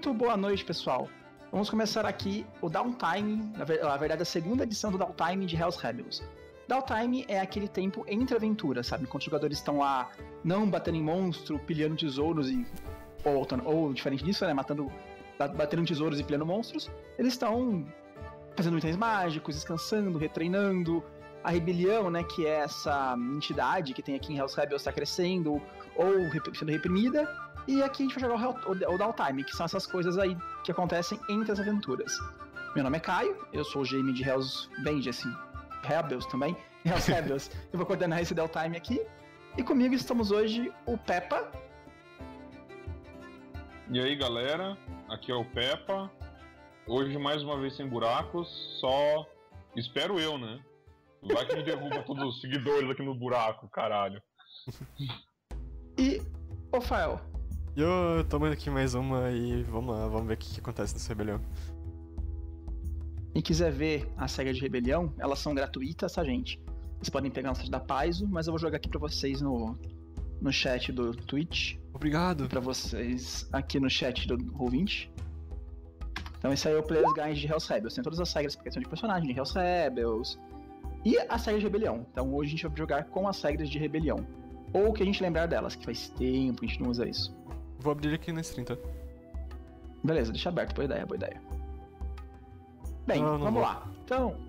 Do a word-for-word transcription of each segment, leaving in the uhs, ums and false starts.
Muito boa noite, pessoal. Vamos começar aqui o Downtime, na verdade a segunda edição do Downtime de Hell's Rebels. Downtime é aquele tempo entre aventuras, sabe? Enquanto os jogadores estão lá não batendo em monstro, pilhando tesouros e... Ou, ou diferente disso, né? Matando, batendo em tesouros e pilhando monstros. Eles estão fazendo itens mágicos, descansando, retreinando. A rebelião, né? Que é essa entidade que tem aqui em Hell's Rebels está crescendo ou sendo reprimida. E aqui a gente vai jogar o, o, o Downtime, que são essas coisas aí que acontecem entre as aventuras. Meu nome é Caio, eu sou o G M de Hell's... Bem, assim... Rebels também, Hell's Rebels. Eu vou coordenar esse Downtime aqui. E comigo estamos hoje o Peppa. E aí galera, aqui é o Peppa. Hoje mais uma vez sem buracos, só espero eu, né? Vai que me derruba todos os seguidores aqui no buraco, caralho. E o Fael. E eu tomando aqui mais uma e vamos lá, vamos ver o que, que acontece nessa rebelião. Quem quiser ver as regras de rebelião, elas são gratuitas, tá, gente? Vocês podem pegar no site da Paizo, mas eu vou jogar aqui pra vocês no, no chat do Twitch. Obrigado. E pra vocês aqui no chat do Roll vinte. Então esse aí é o Player's Guide de Hell's Rebels. Tem todas as regras de criação de personagem de Hell's Rebels. E as regras de rebelião. Então hoje a gente vai jogar com as regras de rebelião. Ou o que a gente lembrar delas, que faz tempo que a gente não usa isso. Vou abrir aqui na stream, tá? Beleza, deixa aberto. Boa ideia, boa ideia. Bem, não, não vamos vou. lá. Então,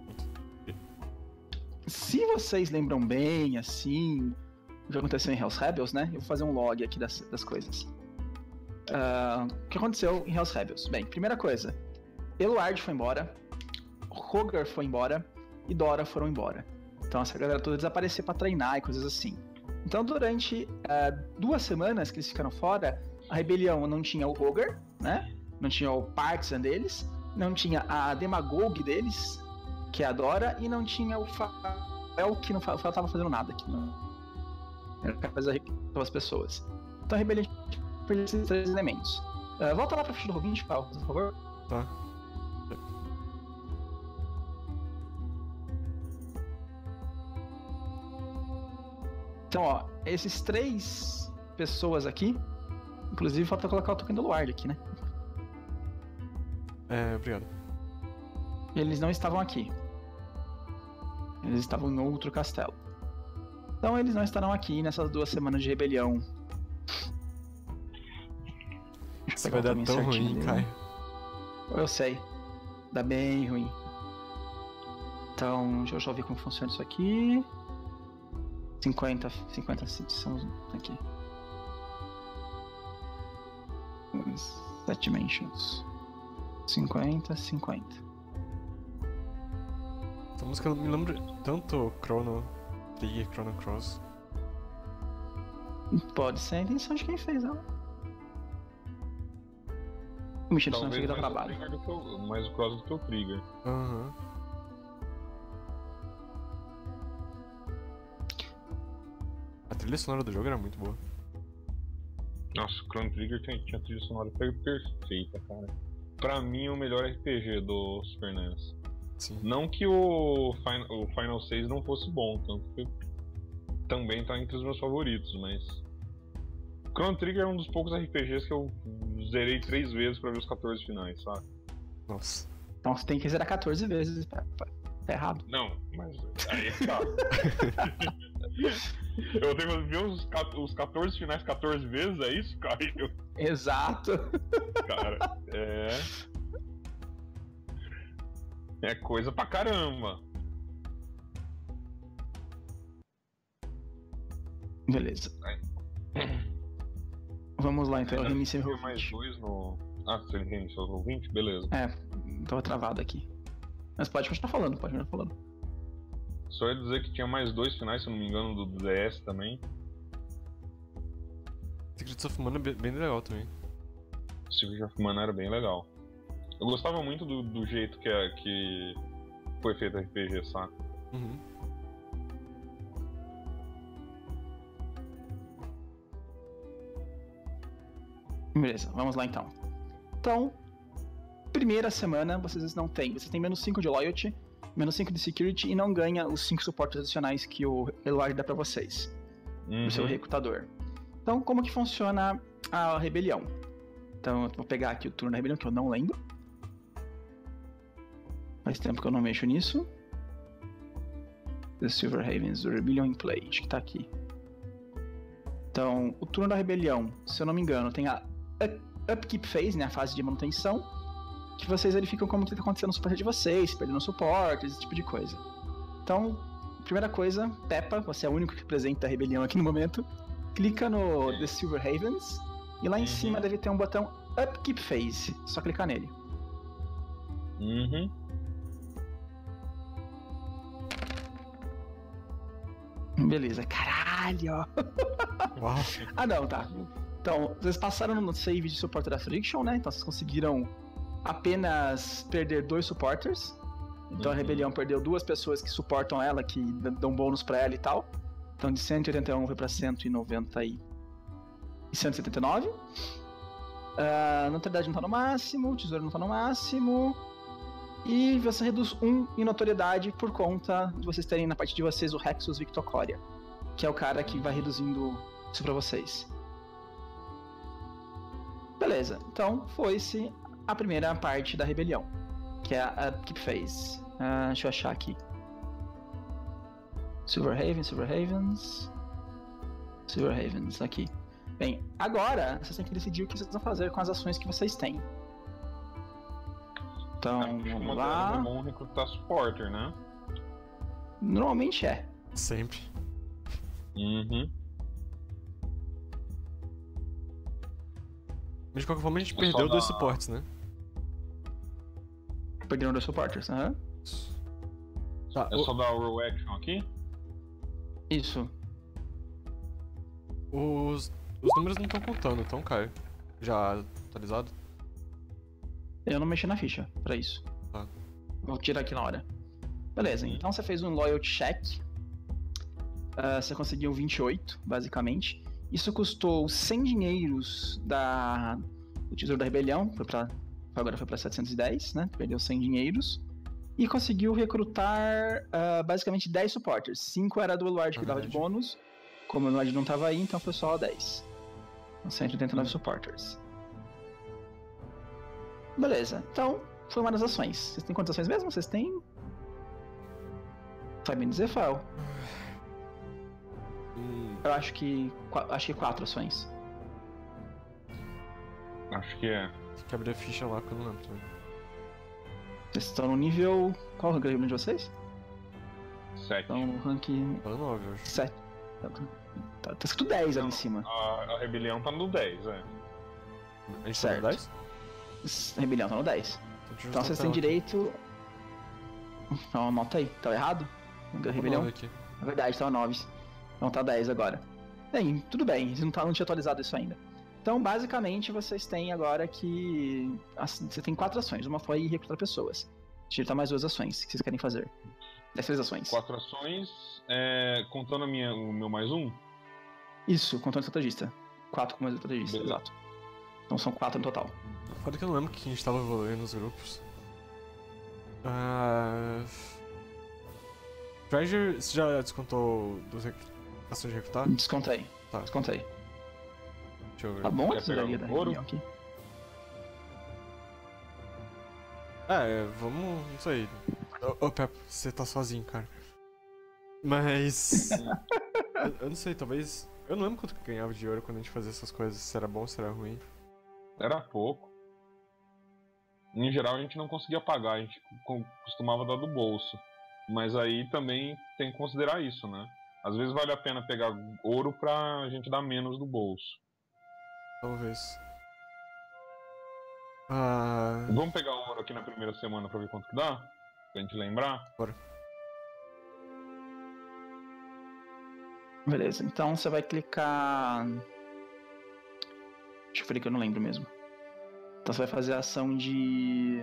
se vocês lembram bem, assim, o que aconteceu em Hell's Rebels, né? Eu vou fazer um log aqui das, das coisas. Uh, o que aconteceu em Hell's Rebels? Bem, primeira coisa. Eluard foi embora, Rogar foi embora e Dora foram embora. Então essa galera toda desapareceu pra treinar e coisas assim. Então durante uh, duas semanas que eles ficaram fora, a rebelião não tinha o Rogar, né? Não tinha o Partisan deles. Não tinha a Demagogue deles, que é a Dora, e não tinha o Fael, que não, o Fael tava fazendo nada aqui. Não era capaz de arrebentar as pessoas. Então a rebelião perdeu esses três elementos. Uh, volta lá pra ficha do Roll vinte, Fael, por favor. Tá. Então, ó, esses três pessoas aqui, inclusive falta colocar o token do Luard aqui, né? É, obrigado. Eles não estavam aqui. Eles estavam em outro castelo. Então eles não estarão aqui nessas duas semanas de rebelião. Isso vai dar tão ruim, Caio. Eu sei. Dá bem ruim. Então, deixa eu só ver como funciona isso aqui. cinquenta, cinquenta são aqui. Sete mentions. cinquenta, cinquenta. Essa música me lembra tanto Chrono Trigger, Chrono Cross. Pode ser a intenção de quem fez ela. Mentira, isso não chega a dar trabalho. O, mais o Cross do que o Trigger. Aham. Uhum. A trilha sonora do jogo era muito boa. Nossa, o Chrono Trigger tinha, tinha trilha sonora perfeita, cara. Pra mim, o melhor R P G do Super N E S. Sim. Não que o Final, o Final seis não fosse bom, tanto que também tá entre os meus favoritos, mas... Chrono Trigger é um dos poucos R P Gs que eu zerei três vezes pra ver os quatorze finais, sabe? Nossa. Então você tem que zerar quatorze vezes, tá, tá errado. Não, mas aí tá. Eu tenho que ver os, os quatorze finais quatorze vezes, é isso, Caio? Exato. Cara, é... É coisa pra caramba. Beleza. Vamos lá, então. Eu reiniciei o Roll vinte. Mais dois no... Ah, você reiniciou o Roll vinte? Beleza. É, tava travado aqui. Mas pode continuar falando, pode continuar falando. Só ia dizer que tinha mais dois finais, se eu não me engano, do D S também. Secrets of Mana é bem legal também. Secrets of Mana era bem legal. Eu gostava muito do, do jeito que, é, que foi feito o R P G, saca? Uhum. Beleza, vamos lá então. Então, primeira semana vocês não têm. Vocês têm menos cinco de Loyalty, menos cinco de Security e não ganha os cinco suportes adicionais que o Eluard dá pra vocês. Uhum. O seu recrutador. Então, como que funciona a rebelião? Então eu vou pegar aqui o turno da rebelião, que eu não lembro. Faz tempo que eu não mexo nisso. The Silver Ravens, The Rebellion in Play, acho que tá aqui. Então, o turno da rebelião, se eu não me engano, tem a up, Upkeep Phase, né, a fase de manutenção, que vocês verificam como que tá acontecendo no suporte de vocês, perdendo suporte, esse tipo de coisa. Então, primeira coisa, Peppa, você é o único que representa a rebelião aqui no momento, clica no The Silver Ravens, e lá em uhum. cima deve ter um botão Upkeep Phase, só clicar nele. Uhum. Beleza, caralho! Uau. Ah não, tá. Então, vocês passaram no save de Supporter Affliction, né? Então vocês conseguiram apenas perder dois supporters. Então uhum. a rebelião perdeu duas pessoas que suportam ela, que dão bônus pra ela e tal. Então de cento e oitenta e um foi pra cento e noventa e cento e setenta e nove. Uh, notoriedade não tá no máximo, tesouro não tá no máximo. E você reduz um em notoriedade por conta de vocês terem na parte de vocês o Rexus Victocoria, que é o cara que vai reduzindo isso pra vocês. Beleza, então foi-se a primeira parte da rebelião, que é a Upkeep Phase. Uh, deixa eu achar aqui. Silver Haven, Silver Havens. Silver Havens, aqui. Bem, agora vocês têm que decidir o que vocês vão fazer com as ações que vocês têm. Então, é, vamos lá. É bom recrutar supporter, né? Normalmente é. Sempre. Uhum. Mas de qualquer forma a gente É perdeu da... dois suportes, né? Perderam dois supporters, aham. Uhum. Tá, é o... só dar o Roll Action aqui? Isso. Os, os números não estão contando, então, Caio. Já atualizado? Eu não mexi na ficha pra isso. Tá. Vou tirar aqui na hora. Beleza, Uhum. então você fez um Loyalty Check. Uh, você conseguiu vinte e oito, basicamente. Isso custou cem dinheiros da... do Tesouro da Rebelião. Foi pra... Agora foi pra setecentos e dez, né? Perdeu cem dinheiros. E conseguiu recrutar uh, basicamente dez supporters. cinco era do Eluard que dava de bônus. Como o Eluard não tava aí, então foi só dez. Então, cento e oitenta e nove uhum. supporters. Beleza, então foi uma das ações. Vocês têm quantas ações mesmo? Vocês têm... Vai me dizer, Fael. Hum. Eu acho que... Acho que quatro ações. Acho que é. Tem que abrir a ficha lá que eu não lembro também. Vocês estão no nível... Qual o rank de vocês? sete. Estão no rank... Tá no nove, eu acho. sete. Tá, tá escrito dez ali em cima. A, a rebelião tá no dez, é. A gente certo. tá no dez? A rebelião tá no dez. Então, então vocês têm direito... Então anota aí, tá errado? A rebelião? Aqui. Na verdade, tá nove. Então tá dez agora. Bem, tudo bem, eles não, tá, não tinha atualizado isso ainda. Então, basicamente, vocês têm agora que... Assim, você tem quatro ações. Uma foi recrutar pessoas. Deixa eu mais duas ações que vocês querem fazer. Das três ações. Quatro ações, é, contando a minha, o meu mais um? Isso, contando o estrategista. Quatro com mais estrategista, beleza. Exato. Então são quatro no total. Foda que eu não lembro que a gente tava evoluindo nos grupos. Ah... Treasure, você já descontou dos rec... ações de recrutar? Descontei. Tá. Descontei. Deixa eu ver. Tá bom a Quer pegar tesouraria da o ouro? reunião aqui? É, vamos... não sei. Ô, ô Pepe, você tá sozinho, cara. Mas... eu, eu não sei, talvez... Eu não lembro quanto que ganhava de ouro quando a gente fazia essas coisas. Se era bom ou se era ruim. Era pouco. Em geral a gente não conseguia pagar, a gente costumava dar do bolso. Mas aí também tem que considerar isso, né? Às vezes vale a pena pegar ouro pra gente dar menos do bolso. Talvez. Ah... Vamos pegar o ouro aqui na primeira semana pra ver quanto que dá? Pra gente lembrar? Bora. Beleza, então você vai clicar... Deixa eu ver que eu não lembro mesmo. Então você vai fazer a ação de...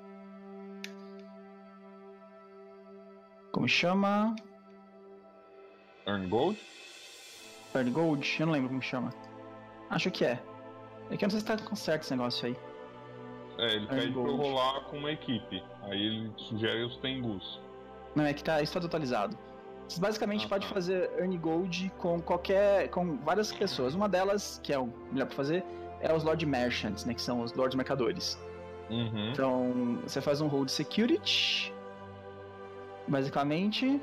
Como chama? Earn Gold? Earn Gold? Eu não lembro como chama. Acho que é. É que eu não sei se tá com certo esse negócio aí. É, ele Earn pede pra eu Gold. rolar com uma equipe. Aí ele sugere os Tengus. Não, é que tá, isso tá atualizado. Você basicamente Ah, pode tá. fazer Earn Gold com qualquer... com várias pessoas. Uma delas, que é o melhor pra fazer, é os Lord Merchants, né? Que são os Lords Mercadores. Uhum. Então, você faz um roll de Security, basicamente,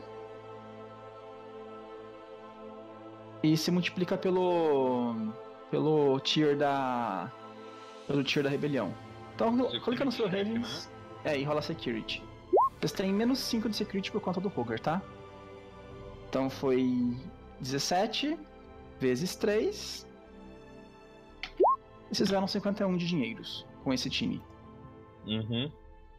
e se multiplica pelo pelo tier da pelo tier da rebelião. Então, Security clica no seu check, Ravens, é, e rola Security. Vocês têm menos cinco de Security por conta do Roger, tá? Então foi dezessete vezes três. E vocês ganharam cinquenta e um de dinheiros com esse time. Uhum.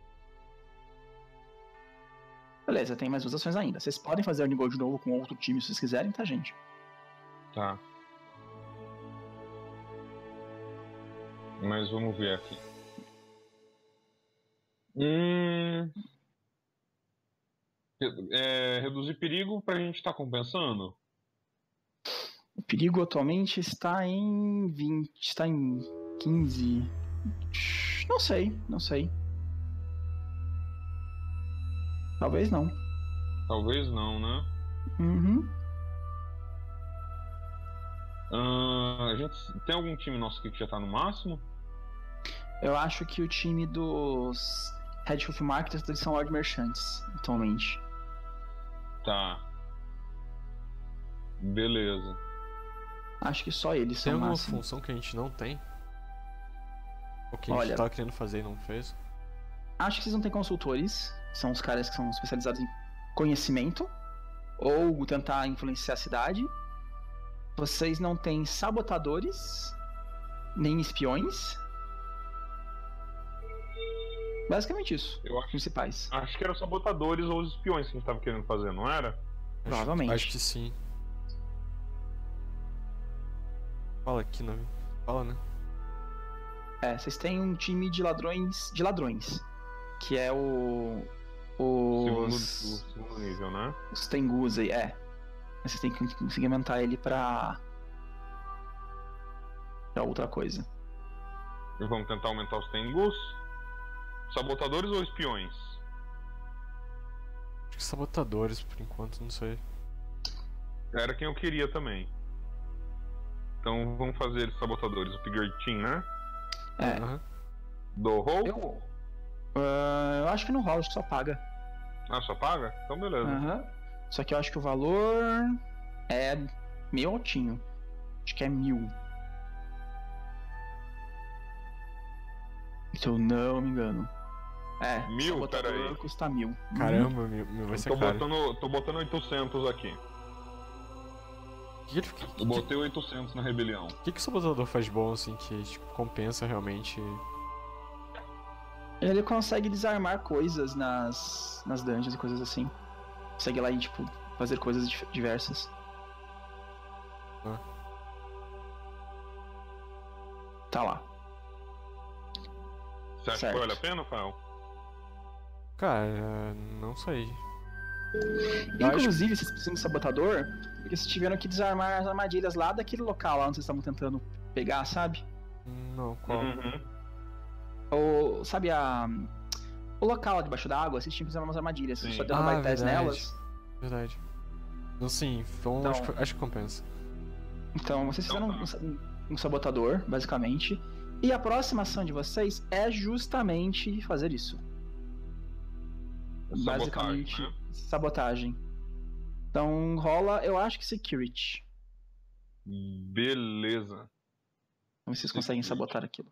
Beleza, tem mais duas ações ainda. Vocês podem fazer o Gold de novo com outro time se vocês quiserem, tá, gente? Tá. Mas vamos ver aqui. Hum... É, reduzir perigo pra gente tá compensando? O perigo atualmente está em vinte, está em quinze. Não sei, não sei. Talvez não. Talvez não, né? Uhum. Uh, a gente tem algum time nosso aqui que já tá no máximo? Eu acho que o time dos Red Hoof Marketers eles são Lord Merchants atualmente. Tá. Beleza. Acho que só eles Tem são alguma máximo. função que a gente não tem? O que a Olha- gente tava querendo fazer e não fez? Acho que vocês não têm consultores, são os caras que são especializados em conhecimento ou tentar influenciar a cidade. Vocês não têm sabotadores, nem espiões. Basicamente isso, Eu os acho, principais. acho que eram sabotadores ou os espiões que a gente tava querendo fazer, não era? Acho- Provavelmente. Acho que sim. Fala aqui, não. Fala, né? É, vocês têm um time de ladrões, de ladrões, que é o Segundo, o os segundo nível, né? os Tenguzi, é. Mas vocês têm que conseguir aumentar ele pra pra outra coisa. E vamos tentar aumentar os Tengus. Sabotadores ou espiões? Acho que sabotadores, por enquanto, não sei. Era quem eu queria também. Então vamos fazer eles sabotadores. O Upgrade Team, né? É. Aham. Do roll? Eu, ah, eu acho que não rola, acho que só paga. Ah, só paga? Então beleza. Aham. Só que eu acho que o valor é meio altinho. Acho que é mil. Se eu não me engano. É, Mil? sabotador Pera aí. custa mil. Uhum. Caramba, meu, meu vai ser Tô caro. botando, tô botando oitocentos aqui. O que, que, Eu que, botei oitocentos na rebelião. que, que o sabotador faz de bom, assim, que tipo, compensa realmente? Ele consegue desarmar coisas nas, nas dungeons e coisas assim. Consegue lá e, tipo, fazer coisas dif- diversas. Ah. Tá lá. Você acha Certo. que vale a pena, Fael? Cara, não sei. Eu acho Inclusive, vocês precisam de sabotador, porque vocês tiveram que desarmar as armadilhas lá daquele local lá onde vocês estavam tentando pegar, sabe? Não, qual? Uhum. Ou, sabe a... O local lá debaixo da água, vocês tinham que desarmar umas armadilhas. Vocês Sim. só deu Ah, uma bypass verdade. nelas. Verdade. Então sim, então, Então- acho, que- acho que compensa. Então, vocês Então fizeram um, sa- um sabotador, basicamente. E a próxima ação de vocês é justamente fazer isso. Sabotagem, Basicamente, né? sabotagem. Então, rola, eu acho que security. Beleza. Então, vocês conseguem Security. sabotar aquilo.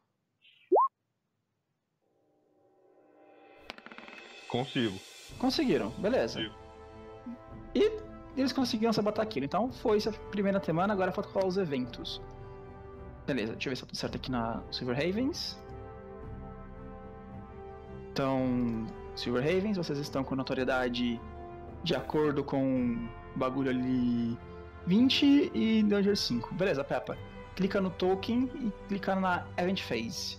Consigo. Conseguiram, beleza. Consigo. E eles conseguiram sabotar aquilo. Então, foi essa primeira semana, agora falta rolar os eventos. Beleza, deixa eu ver se tá tudo certo aqui na Silver Havens. Então, Silver Havens, vocês estão com notoriedade de acordo com o bagulho ali vinte e Danger cinco. Beleza, Peppa. Clica no token e clica na Event Phase.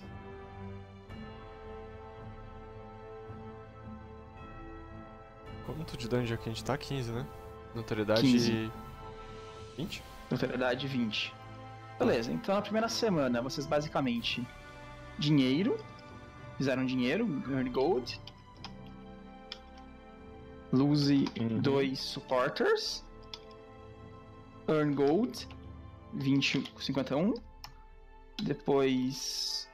Quanto de dungeon que a gente tá? quinze, né? Notoriedade quinze. vinte? Notoriedade vinte. Beleza, então na primeira semana vocês basicamente dinheiro, fizeram dinheiro, earn gold, lose Uhum. dois supporters, earn gold, vinte, cinquenta e um, Depois.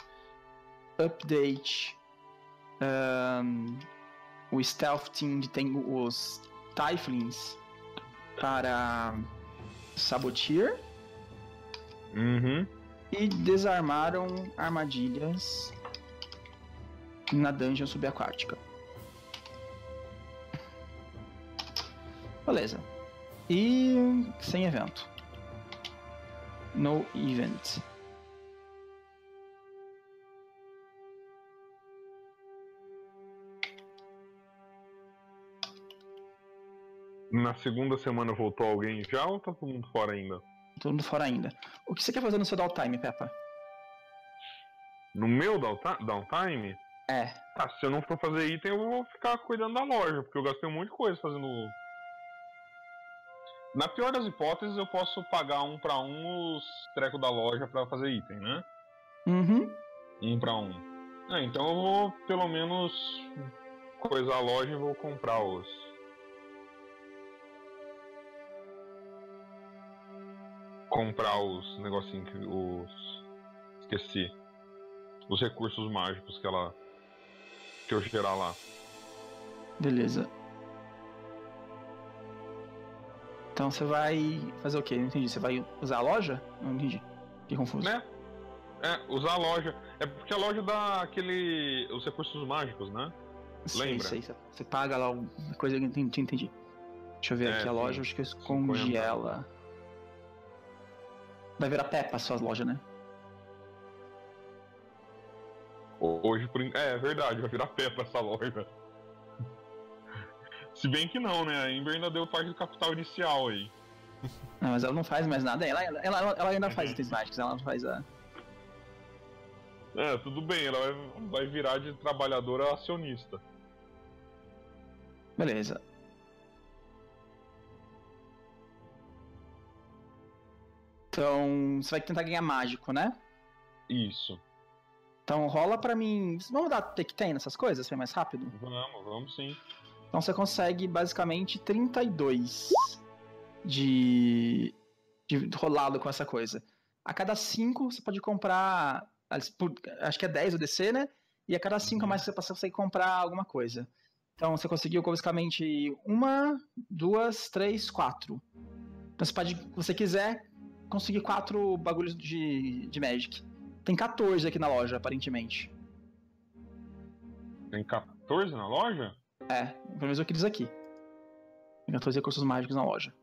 Update. Um, o Stealth Team tem os Typhlings para Sabotir. Uhum. E desarmaram armadilhas na dungeon subaquática. Beleza. E sem evento. No event. Na segunda semana voltou alguém já ou tá todo mundo fora ainda? Todo mundo fora ainda. O que você quer fazer no seu downtime, Peppa? No meu downti- downtime? É. Ah, se eu não for fazer item, eu vou ficar cuidando da loja, porque eu gastei um monte de coisa fazendo. Na pior das hipóteses, eu posso pagar um pra um os trecos da loja pra fazer item, né? Uhum. Um pra um. Ah, então eu vou pelo menos coisar a loja e vou comprar os. Comprar os negocinhos que. Os. Esqueci. Os recursos mágicos que ela. Que eu gerar lá. Beleza. Então você vai fazer o quê? Não entendi. Você vai usar a loja? Não entendi. Fiquei confuso. Né? É, usar a loja. É porque a loja dá aquele. Os recursos mágicos, né? Sei, Lembra? sei. Você paga lá uma coisa que eu entendi. entendi. Deixa eu ver É, aqui a sim. loja. Acho que eu escondi ela. Vai virar Peppa a sua loja, né? Hoje, por... é, é verdade, vai virar Peppa essa loja. Se bem que não, né? A Ember ainda deu parte do capital inicial aí. Não, mas ela não faz mais nada. Ela, ela, ela, ela ainda faz itens mágicos, ela não faz a. É, tudo bem, ela vai, vai virar de trabalhadora acionista. Beleza. Então, você vai tentar ganhar mágico, né? Isso. Então rola pra mim. Vamos dar take ten nessas coisas? Foi mais rápido? Vamos, vamos sim. Então você consegue basicamente trinta e dois de, de rolado com essa coisa. A cada cinco você pode comprar. Acho que é dez o D C, né? E a cada cinco a mais você consegue comprar alguma coisa. Então você conseguiu basicamente uma, duas, três, quatro. Então você pode, se você quiser, conseguir quatro bagulhos de, de Magic. Tem quatorze aqui na loja, aparentemente. Tem quatorze na loja? É, pelo menos eu quis aqui. Tem quatorze recursos mágicos na loja.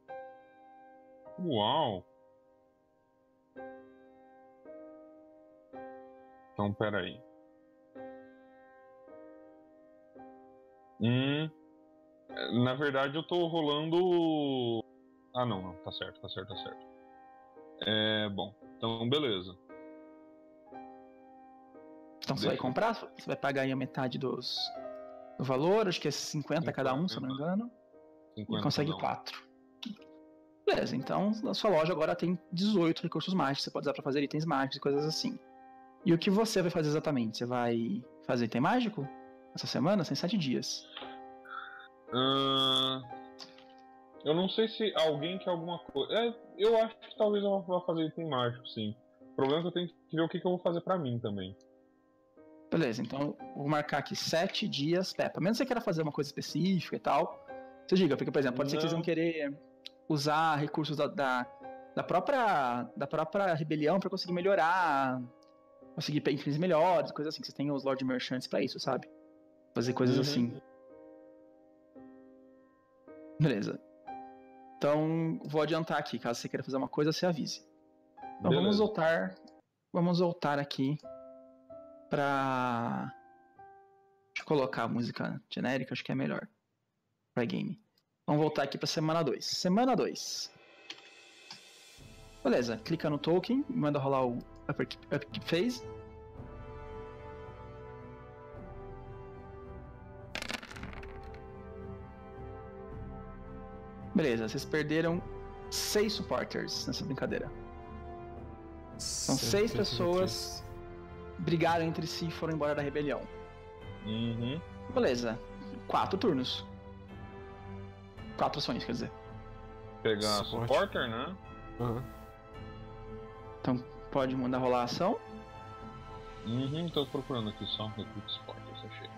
Uau! Então, peraí. Hum. Na verdade, eu tô rolando. Ah, não, não. Tá certo, tá certo, tá certo. É, bom. Então, beleza. Então você Deixa vai comprar, você vai pagar aí a metade dos, do valor, acho que é cinquenta cada um, se eu não me engano. E consegue quatro. Beleza, então a sua loja agora tem dezoito recursos mágicos, você pode usar pra fazer itens mágicos e coisas assim. E o que você vai fazer exatamente? Você vai fazer item mágico? Essa semana? Tem sete dias. Uh, eu não sei se alguém quer alguma coisa. É, eu acho que talvez eu vá fazer item mágico, sim. O problema é que eu tenho que ver o que, que eu vou fazer pra mim também. Beleza, então vou marcar aqui sete dias Peppa. Menos que você queira fazer uma coisa específica e tal, você diga, porque, por exemplo, pode não. ser que vocês vão querer usar recursos da, da, da, própria, da própria rebelião pra conseguir melhorar, conseguir itens melhores, coisas assim, que vocês têm os Lord Merchants pra isso, sabe? Fazer coisas uhum. assim. Beleza. Então, vou adiantar aqui, caso você queira fazer uma coisa, você avise. Então, Beleza. vamos voltar, vamos voltar aqui pra... Deixa eu colocar a música genérica, acho que é melhor. Pra game. Vamos voltar aqui pra semana dois. Semana dois. Beleza, clica no token, manda rolar o Upper Keep Phase. Beleza, vocês perderam seis supporters nessa brincadeira. São seis pessoas brigaram entre si e foram embora da rebelião. Uhum. Beleza, quatro turnos. Quatro ações, quer dizer. Pegar supporter, né? Uhum. Então, Pode mandar rolar a ação. Uhum, tô procurando aqui só Recruit Sporters, achei.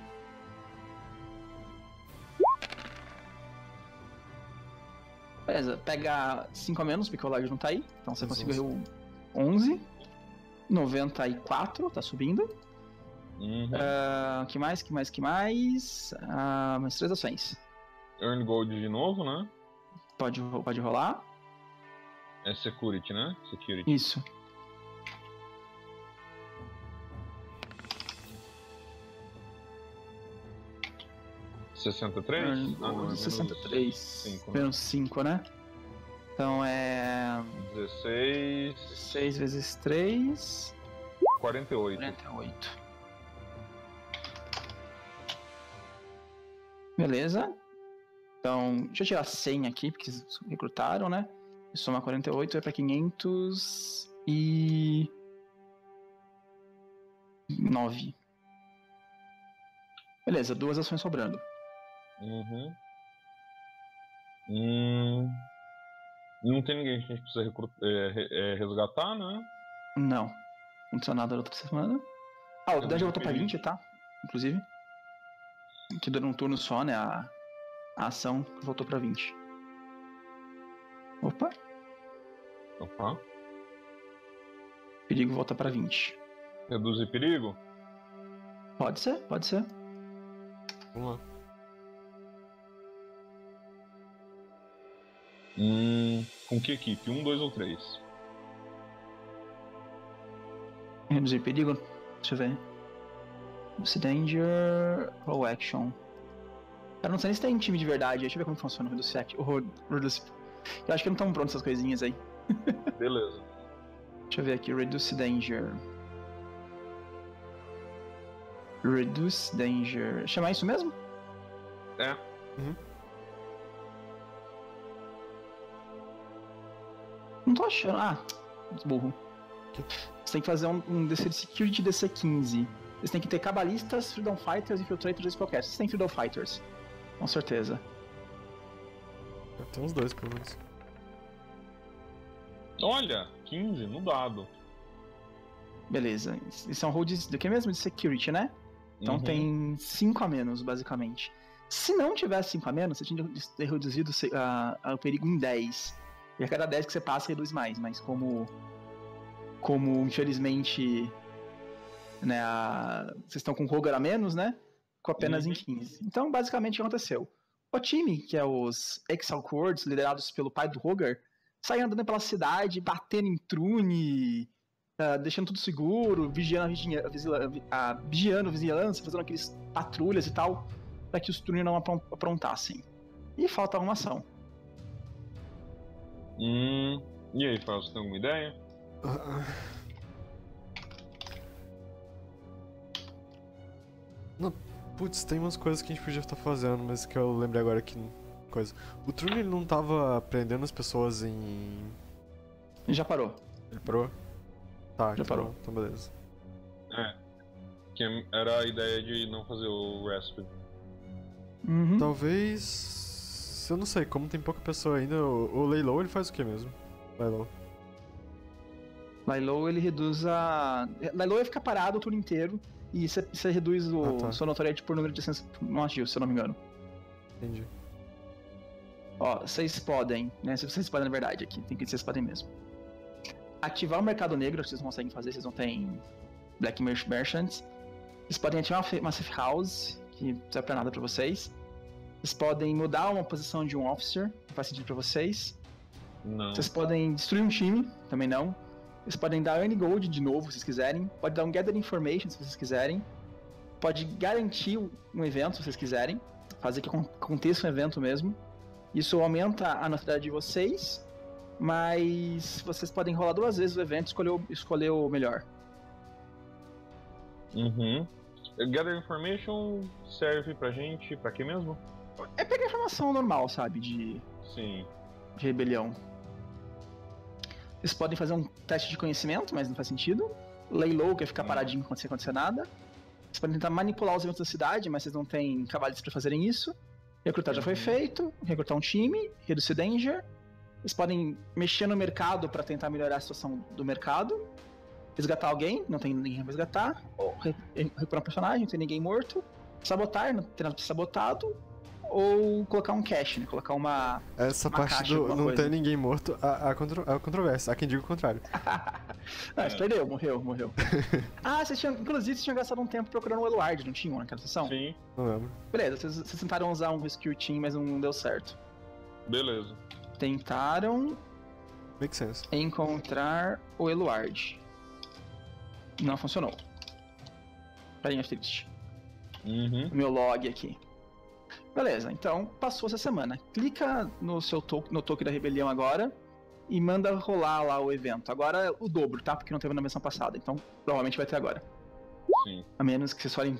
Beleza, pega cinco a menos, porque o Lodge não tá aí. Então você onze. conseguiu onze. noventa e quatro, tá subindo. Uhum. Uh, que mais, que mais, que mais? Uh, mais três ações. Earn Gold de novo, né? Pode, pode rolar. É Security, né? Security. Isso. sessenta e três? Earn Ah, não, é Gold, menos sessenta e três. cinco, né? Menos cinco, né? Então é... dezesseis... seis vezes três... quarenta e oito. quarenta e oito. Beleza. Então, deixa eu tirar cem aqui, porque vocês recrutaram, né? E somar quarenta e oito é pra quinhentos e... nove. Beleza, duas ações sobrando. Uhum. Hum... Não tem ninguém que a gente precisa recrutar, é, é, resgatar, né? Não. Não aconteceu nada da outra semana. Ah, o Dungeon voltou pra vinte, tá? Inclusive. Que dura um turno só, né? A, a ação voltou pra vinte. Opa. Opa. Perigo volta pra vinte. Reduzir perigo? Pode ser, pode ser. Vamos lá. Hum, com que equipe? Um, dois ou três? Reduzir perigo. Deixa eu ver. Reduce Danger. Roll Action. Cara, não sei nem se tem time de verdade. Deixa eu ver como funciona o Reduce Action. O Reduce... Eu acho que não estão prontos essas coisinhas aí. Beleza. Deixa eu ver aqui. Reduce Danger. Reduce Danger. Chamar isso mesmo? É. Uhum. Não tô achando. Ah, burro. Que? Você tem que fazer um, um D C de Security D C quinze. Você tem que ter Cabalistas, Freedom Fighters, Infiltrators e Spellcasters. Você tem Freedom Fighters. Com certeza. Tem uns dois, pelo menos. Olha, quinze no dado. Beleza. Isso é um roll de, do que mesmo? De Security, né? Então Uhum. tem cinco a menos, basicamente. Se não tivesse cinco a menos, você tinha que ter reduzido uh, o perigo em dez. E a cada dez que você passa, reduz mais. Mas como... Como, infelizmente... Né, a, vocês estão com o Rogar a menos, né? Com apenas Uhum. em quinze. Então, basicamente, o que aconteceu? O time, que é os Exile Cords, liderados pelo pai do Rogar, saem andando pela cidade, batendo em Trune, uh, deixando tudo seguro, vigiando a, vigia, a, a, vigiando a vigilança, fazendo aqueles patrulhas e tal, para que os Trune não aprontassem. E falta uma ação. Hum, e aí, Fausto, tem alguma ideia? Uh, Não, putz, tem umas coisas que a gente podia estar fazendo, mas que eu lembrei agora que coisa. O Trune ele não tava prendendo as pessoas em... Já parou. Ele parou? Tá, Já então, parou. Então beleza. É. Que era a ideia de não fazer o Rasp. Uhum. Talvez... Eu não sei, como tem pouca pessoa ainda, o, o Laylow ele faz o que mesmo? Laylow. Laylow, ele reduz a... Laylow ia ficar parado o turno inteiro e você reduz o Ah, tá. sua notoriedade por número de ascensão no agil, se eu não me engano. Entendi. Ó, vocês podem, né? Se vocês podem, na verdade, aqui, tem que vocês podem mesmo. Ativar o mercado negro, que vocês não conseguem fazer, vocês não têm Black Merchants. Vocês podem ativar uma Safe House, que não serve pra nada pra vocês. Vocês podem mudar uma posição de um Officer, que faz sentido pra vocês. Não. Vocês podem destruir um time, também não. Vocês podem dar Earn Gold de novo, se vocês quiserem. Pode dar um Gather Information, se vocês quiserem. Pode garantir um evento, se vocês quiserem. Fazer que aconteça um evento mesmo. Isso aumenta a notoriedade de vocês, mas vocês podem rolar duas vezes o evento e escolher, o- escolher o melhor. Uhum. Gather Information serve pra gente, pra quê mesmo? É pegar informação normal, sabe, de, Sim. de rebelião. Vocês podem fazer um teste de conhecimento, mas não faz sentido. Laylow, que é ficar paradinho quando acontecer nada. Vocês podem tentar manipular os eventos da cidade, mas vocês não têm cavalos pra fazerem isso. Recrutar já foi feito. Recrutar um time. Reduce Danger. Vocês podem mexer no mercado pra tentar melhorar a situação do mercado. resgatar alguém, não tem ninguém a resgatar, ou re recuperar um personagem, não tem ninguém morto, sabotar, não tem nada pra ser sabotado, ou colocar um cache, né? Colocar uma. Essa uma parte caixa, do alguma não coisa. ter ninguém morto, a, a, contro, a controvérsia. Há quem diga o contrário. Ah, você perdeu, morreu, morreu. Ah, vocês tinham, inclusive vocês tinham gastado um tempo procurando o Eluard, não tinham naquela sessão? Sim, Não lembro. Beleza, vocês, vocês tentaram usar um Rescue Team, mas não deu certo. beleza. Tentaram Make sense. encontrar o Eluard. Não funcionou. Carinha triste. Uhum. Meu log aqui. Beleza, então passou essa semana. Clica no seu token, no token da rebelião agora e manda rolar lá o evento. Agora o dobro, tá? Porque não teve na versão passada, então provavelmente vai ter agora. Sim. A menos que vocês falem.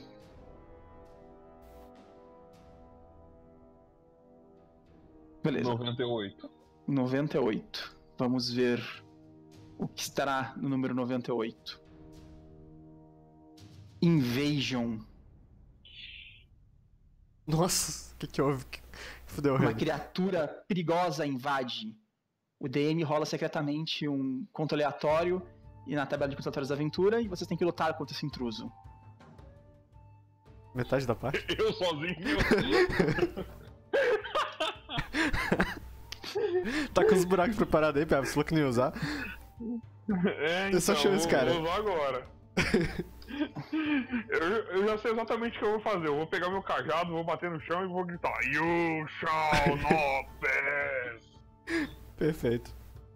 Beleza. noventa e oito. noventa e oito. Vamos ver o que estará no número noventa e oito. Invasion. Nossa, o que que houve? Fudeu, Uma Red. criatura perigosa invade. O D M rola secretamente um conto aleatório e na tabela de contos aleatórios da aventura e vocês têm que lutar contra esse intruso. Metade da parte? Eu sozinho. Tá com os buracos preparados aí, Pia? Você falou que não ia usar? É, então, Eu só chamo esse vou- cara. Vou usar agora. eu, eu já sei exatamente o que eu vou fazer. Eu vou pegar meu cajado, vou bater no chão e vou gritar You shall not pass! Perfeito.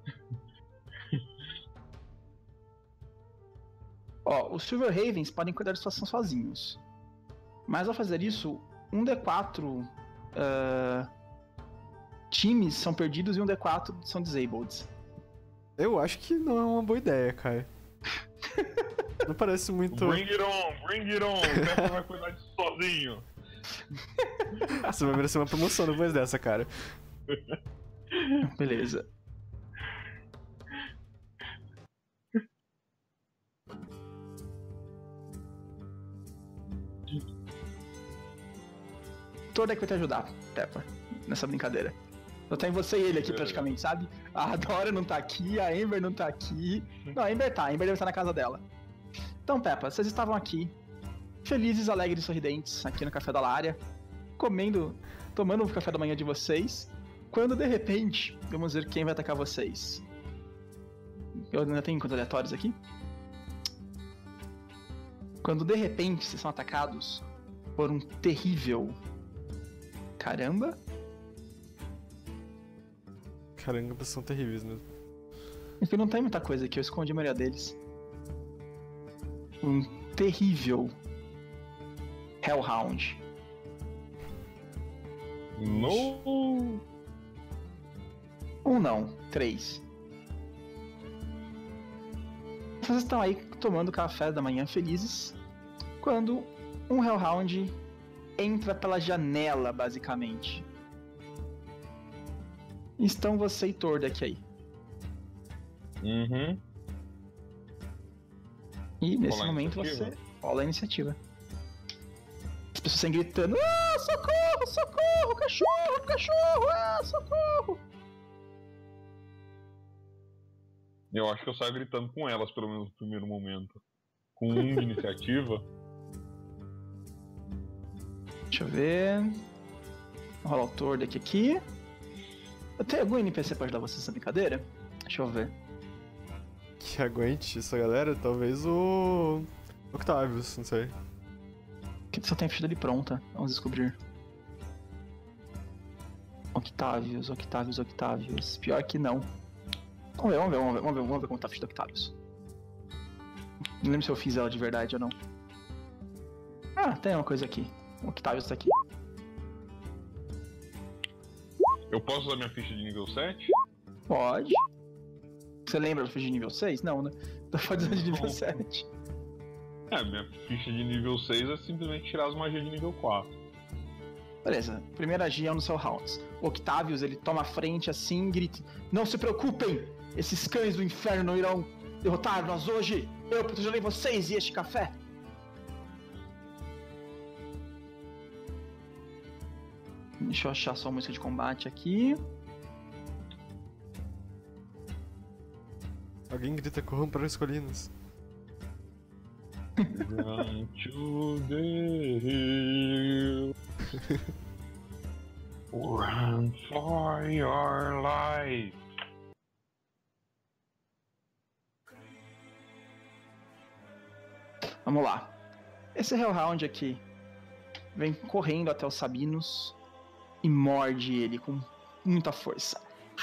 Ó, os Silver Ravens podem cuidar da situação sozinhos. Mas ao fazer isso, um D quatro ah, times são perdidos e um D quatro são disabled. Eu acho que não é uma boa ideia, cara. Não parece muito. Bring it on, bring it on! O Peppa vai cuidar disso sozinho. Você vai merecer uma promoção depois dessa, cara. Beleza. Todo é que vai te ajudar, Peppa, nessa brincadeira. Só tem você e ele aqui Beleza. praticamente, sabe? A Dora não tá aqui, a Amber não tá aqui. Não, a Amber tá, a Amber deve estar na casa dela. Então, Peppa, vocês estavam aqui, felizes, alegres e sorridentes, aqui no Café da Lária, comendo, tomando o café da manhã de vocês, quando de repente, vamos ver quem vai atacar vocês. Eu ainda tenho encontros aleatórios aqui. Quando de repente vocês são atacados por um terrível. Caramba! Caramba, são terríveis mesmo. Enfim, não tem muita coisa aqui, eu escondi a maioria deles. Um terrível Hellhound. No! Um não, três. Vocês estão aí tomando café da manhã felizes, quando um Hellhound entra pela janela, basicamente. Estão você e Tordek aí. Uhum. E nesse Rolar a momento iniciativa? você rola a iniciativa. As pessoas saem gritando: Ah, socorro, socorro, cachorro, cachorro, ah, socorro! Eu acho que eu saio gritando com elas, pelo menos no primeiro momento. Com um de iniciativa. Deixa eu ver. Vou rolar o Tordek aqui. Eu tenho algum N P C pra ajudar vocês nessa brincadeira? Deixa eu ver. Que aguente essa galera, talvez o. Octavius, não sei. Que só tem a ficha dele pronta. Vamos descobrir. Octavius, Octavius, Octavius. Pior que não. Vamos ver, vamos ver, vamos ver, vamos ver, vamos ver como tá a ficha do Octavius. Não lembro se eu fiz ela de verdade ou não. Ah, tem uma coisa aqui. O Octavius tá aqui. Eu posso usar minha ficha de nível sete? Pode. Você lembra da ficha de nível seis? Não, né? Então pode usar de nível Não. sete. É, minha ficha de nível seis é simplesmente tirar as magias de nível quatro. Beleza, primeira agia no seu rounds. O Octavius, ele toma a frente assim e grita: Não se preocupem! Esses cães do inferno não irão derrotar nós hoje! Eu protegerei vocês e este café! Deixa eu achar só a música de combate aqui. Alguém grita corram para as colinas. Run to the hill. Run for your life. Vamos lá. Esse Hellhound aqui vem correndo até os Sabinos e morde ele com muita força.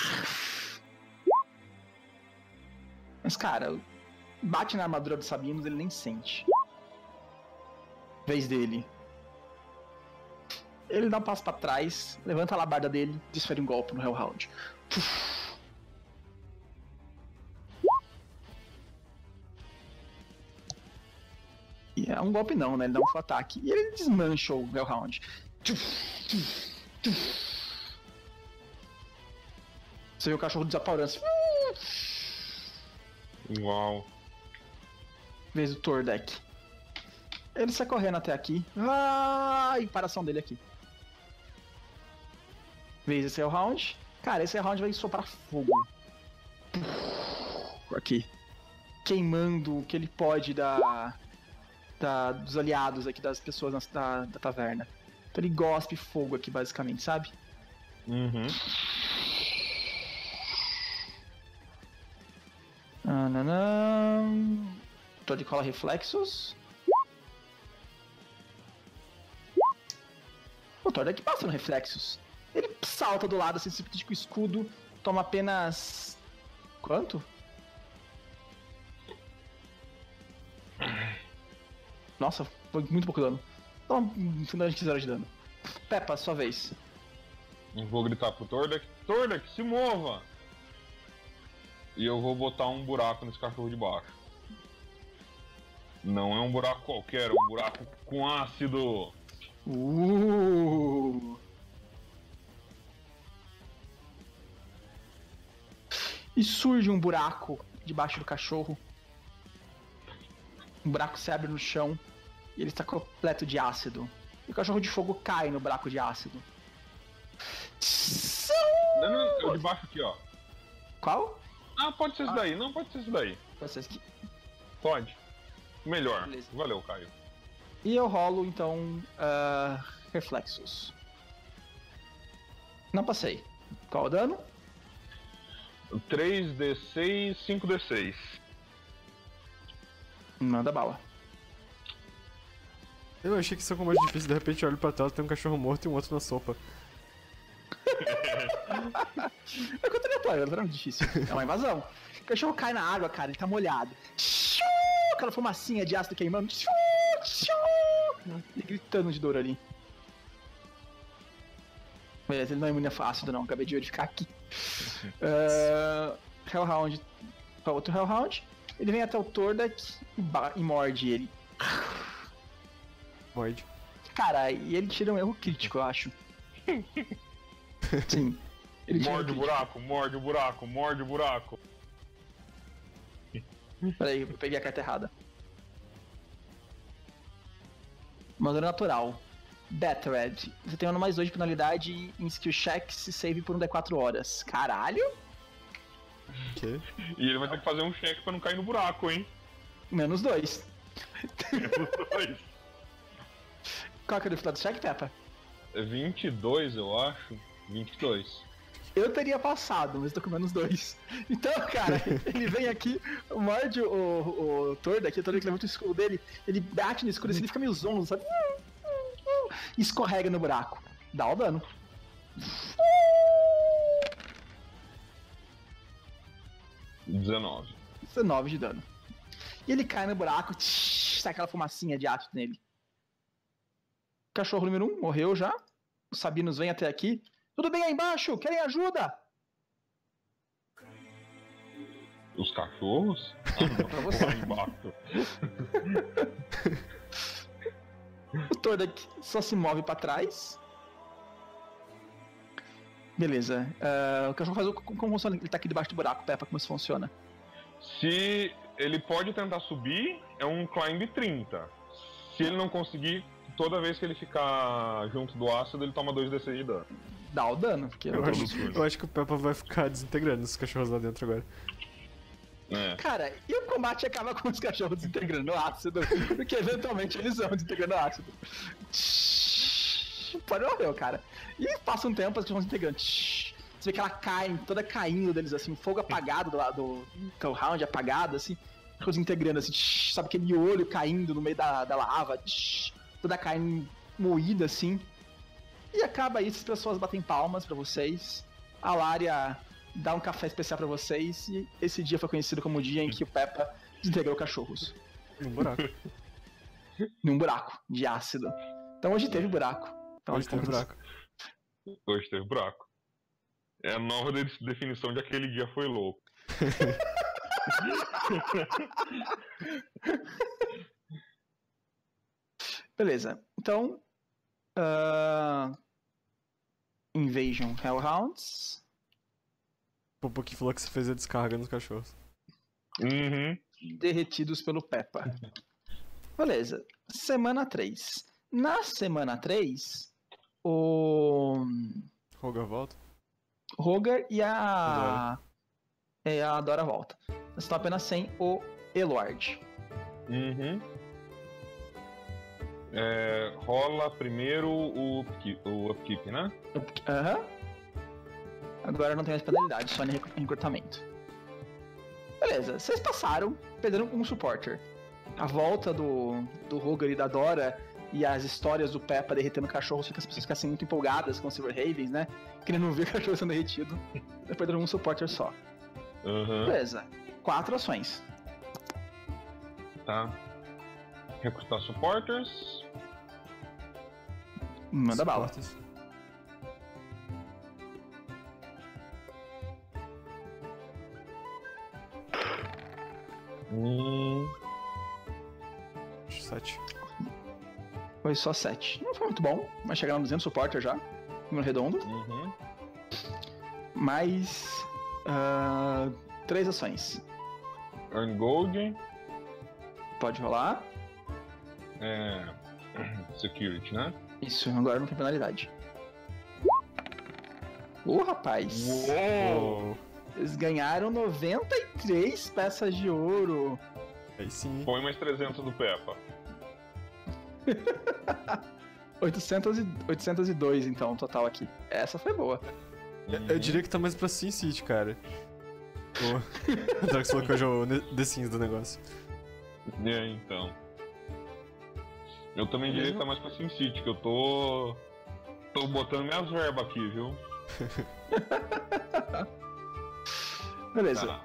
Mas, cara, bate na armadura dos Sabinos, ele nem sente. Vez dele. Ele dá um passo pra trás, levanta a alabarda dele, desfere um golpe no Hellhound. E é um golpe não, né? Ele dá um full ataque. E ele desmancha o Hellhound. Você vê o cachorro desapaurando. Uau. Vez do Tordek. Ele sai correndo até aqui. Ah, e paração dele aqui. Vez esse Hellhound. Cara, esse Hellhound vai soprar fogo. Aqui. Queimando o que ele pode da, da, dos aliados aqui, das pessoas na, da, da taverna. Então ele gospe fogo aqui, basicamente, sabe? Uhum. Ananã. Tô de cola reflexos. O Tordek passa no reflexos. Ele salta do lado, assim, simplesmente com o escudo. Toma apenas... Quanto? Nossa, foi muito pouco dano. Toma vinte zero de dano. Peppa, sua vez. Vou gritar pro Tordek. Tordek, se mova! E eu vou botar um buraco nesse cachorro de baixo. Não é um buraco qualquer, é um buraco com ácido. Uh. E surge um buraco debaixo do cachorro. Um buraco se abre no chão e ele está completo de ácido. E o cachorro de fogo cai no buraco de ácido. Não, não, é o de baixo aqui, ó. Qual? Ah, pode ser isso Ah. daí. Não, pode ser isso daí. Vocês que... Pode. Melhor. Beleza. Valeu, Caio. E eu rolo, então, uh, reflexos. Não passei. Qual o dano? três D seis, cinco D seis. Manda bala. Eu achei que isso é mais difícil, de repente eu olho pra tela, tem um cachorro morto e um outro na sopa. É contra o aleatório, não é muito difícil. É uma invasão. O cachorro cai na água, cara, ele tá molhado. Aquela fumacinha de ácido queimando. Ele gritando de dor ali. Beleza, ele não é imune a ácido não, acabei de verificar aqui. Uh, Hellhound para outro Hellhound. Ele vem até o Tordek e, e morde ele. Morde. Cara, e ele tira um erro crítico, eu acho. Sim. Ele tira Morde um o crítico. buraco, morde o buraco, morde o buraco. Peraí, eu peguei a carta errada. Mandando natural. Batred. Você tem um mais dois de penalidade em skill check se save por um D quatro horas. Caralho? O quê? E ele vai ter que fazer um cheque pra não cair no buraco, hein? Menos dois. Os dois. Qual que é o dificuldade do check, Peppa? É vinte e dois, eu acho. vinte e dois. Eu teria passado, mas tô com menos dois. Então, cara, ele vem aqui, morde o, o, o Tordek, o Tordek levanta o escudo dele, ele bate no escudo assim, ele fica meio zonzo, sabe? E escorrega no buraco. Dá o dano. dezenove. dezenove de dano. E ele cai no buraco, tsh, sai aquela fumacinha de ácido nele. Cachorro número um morreu já. Os Sabinos vêm até aqui. Tudo bem aí embaixo? Querem ajuda? Os cachorros? Ah, Pra você. lá embaixo. O Tordek só se move pra trás. Beleza. Uh, o cachorro faz o... Como funciona? Ele tá aqui debaixo do buraco, Peppa, como isso funciona? Se ele pode tentar subir, é um climb trinta. Se ele não conseguir, toda vez que ele ficar junto do ácido, ele toma dois D seis de dano. Dá o dano, porque Eu eu acho, eu acho que o Peppa vai ficar desintegrando esses cachorros lá dentro agora. É. Cara, e o combate acaba com os cachorros desintegrando ácido, porque eventualmente eles vão desintegrando ácido. Pode morrer, cara. E passa um tempo, as cachorros desintegrando. Você vê que ela cai, toda caindo deles, assim, fogo apagado do lado do round, apagado, assim, desintegrando, assim, sabe aquele olho caindo no meio da, da lava, toda a carne moída, assim. E acaba isso, as pessoas batem palmas pra vocês. A Lária dá um café especial pra vocês. E esse dia foi conhecido como o dia em que o Peppa desintegrou cachorros. Num buraco. Num buraco de ácido. Então hoje teve buraco. Então, Hoje teve buraco. Hoje teve buraco. É a nova de- definição de aquele dia foi louco. Beleza. Então. Uh... Invasion Hellhounds. O Popoki falou que você fez a descarga nos cachorros. Uhum. Derretidos pelo Peppa. Beleza. Semana três. Na semana três, o Rogar volta? Roger e a. Adora. É, a Dora volta. Eles estão apenas sem o Eluard. Uhum. É, rola primeiro o upkeep, o upkeep, né? Aham. Agora não tem mais penalidade, só em recru- recrutamento. Beleza, vocês passaram, perderam um supporter. A volta do, do Roger e da Dora e as histórias do Peppa derretendo cachorros, fica as pessoas ficassem muito empolgadas com o Silver Ravens, né? Querendo ver cachorro sendo derretido. Eles perderam um supporter só. Uhum. Beleza, quatro ações. Tá. Recrutar supporters. Manda bala. Suportes. Hum. Sete. Foi só sete. Não foi muito bom, mas chegaram a duzentos supporter já. Número redondo. Uhum. Mais. ah, três ações. Earn Gold. Pode rolar. É. Security, né? Isso, agora não tem penalidade. Ô, rapaz! Uou! Eles ganharam noventa e três peças de ouro. Aí sim. Põe mais trezentos do Peppa. oitocentos e, oitocentos e dois, então, total aqui. Essa foi boa. Uhum. Eu diria que tá mais pra Sin City, cara. O Dark Souls que hoje é o ne- The Sims do negócio. É, então. Eu também diria Mesmo? que tá mais pra SimCity, que eu tô. tô botando minhas verbas aqui, viu? Beleza. Tá.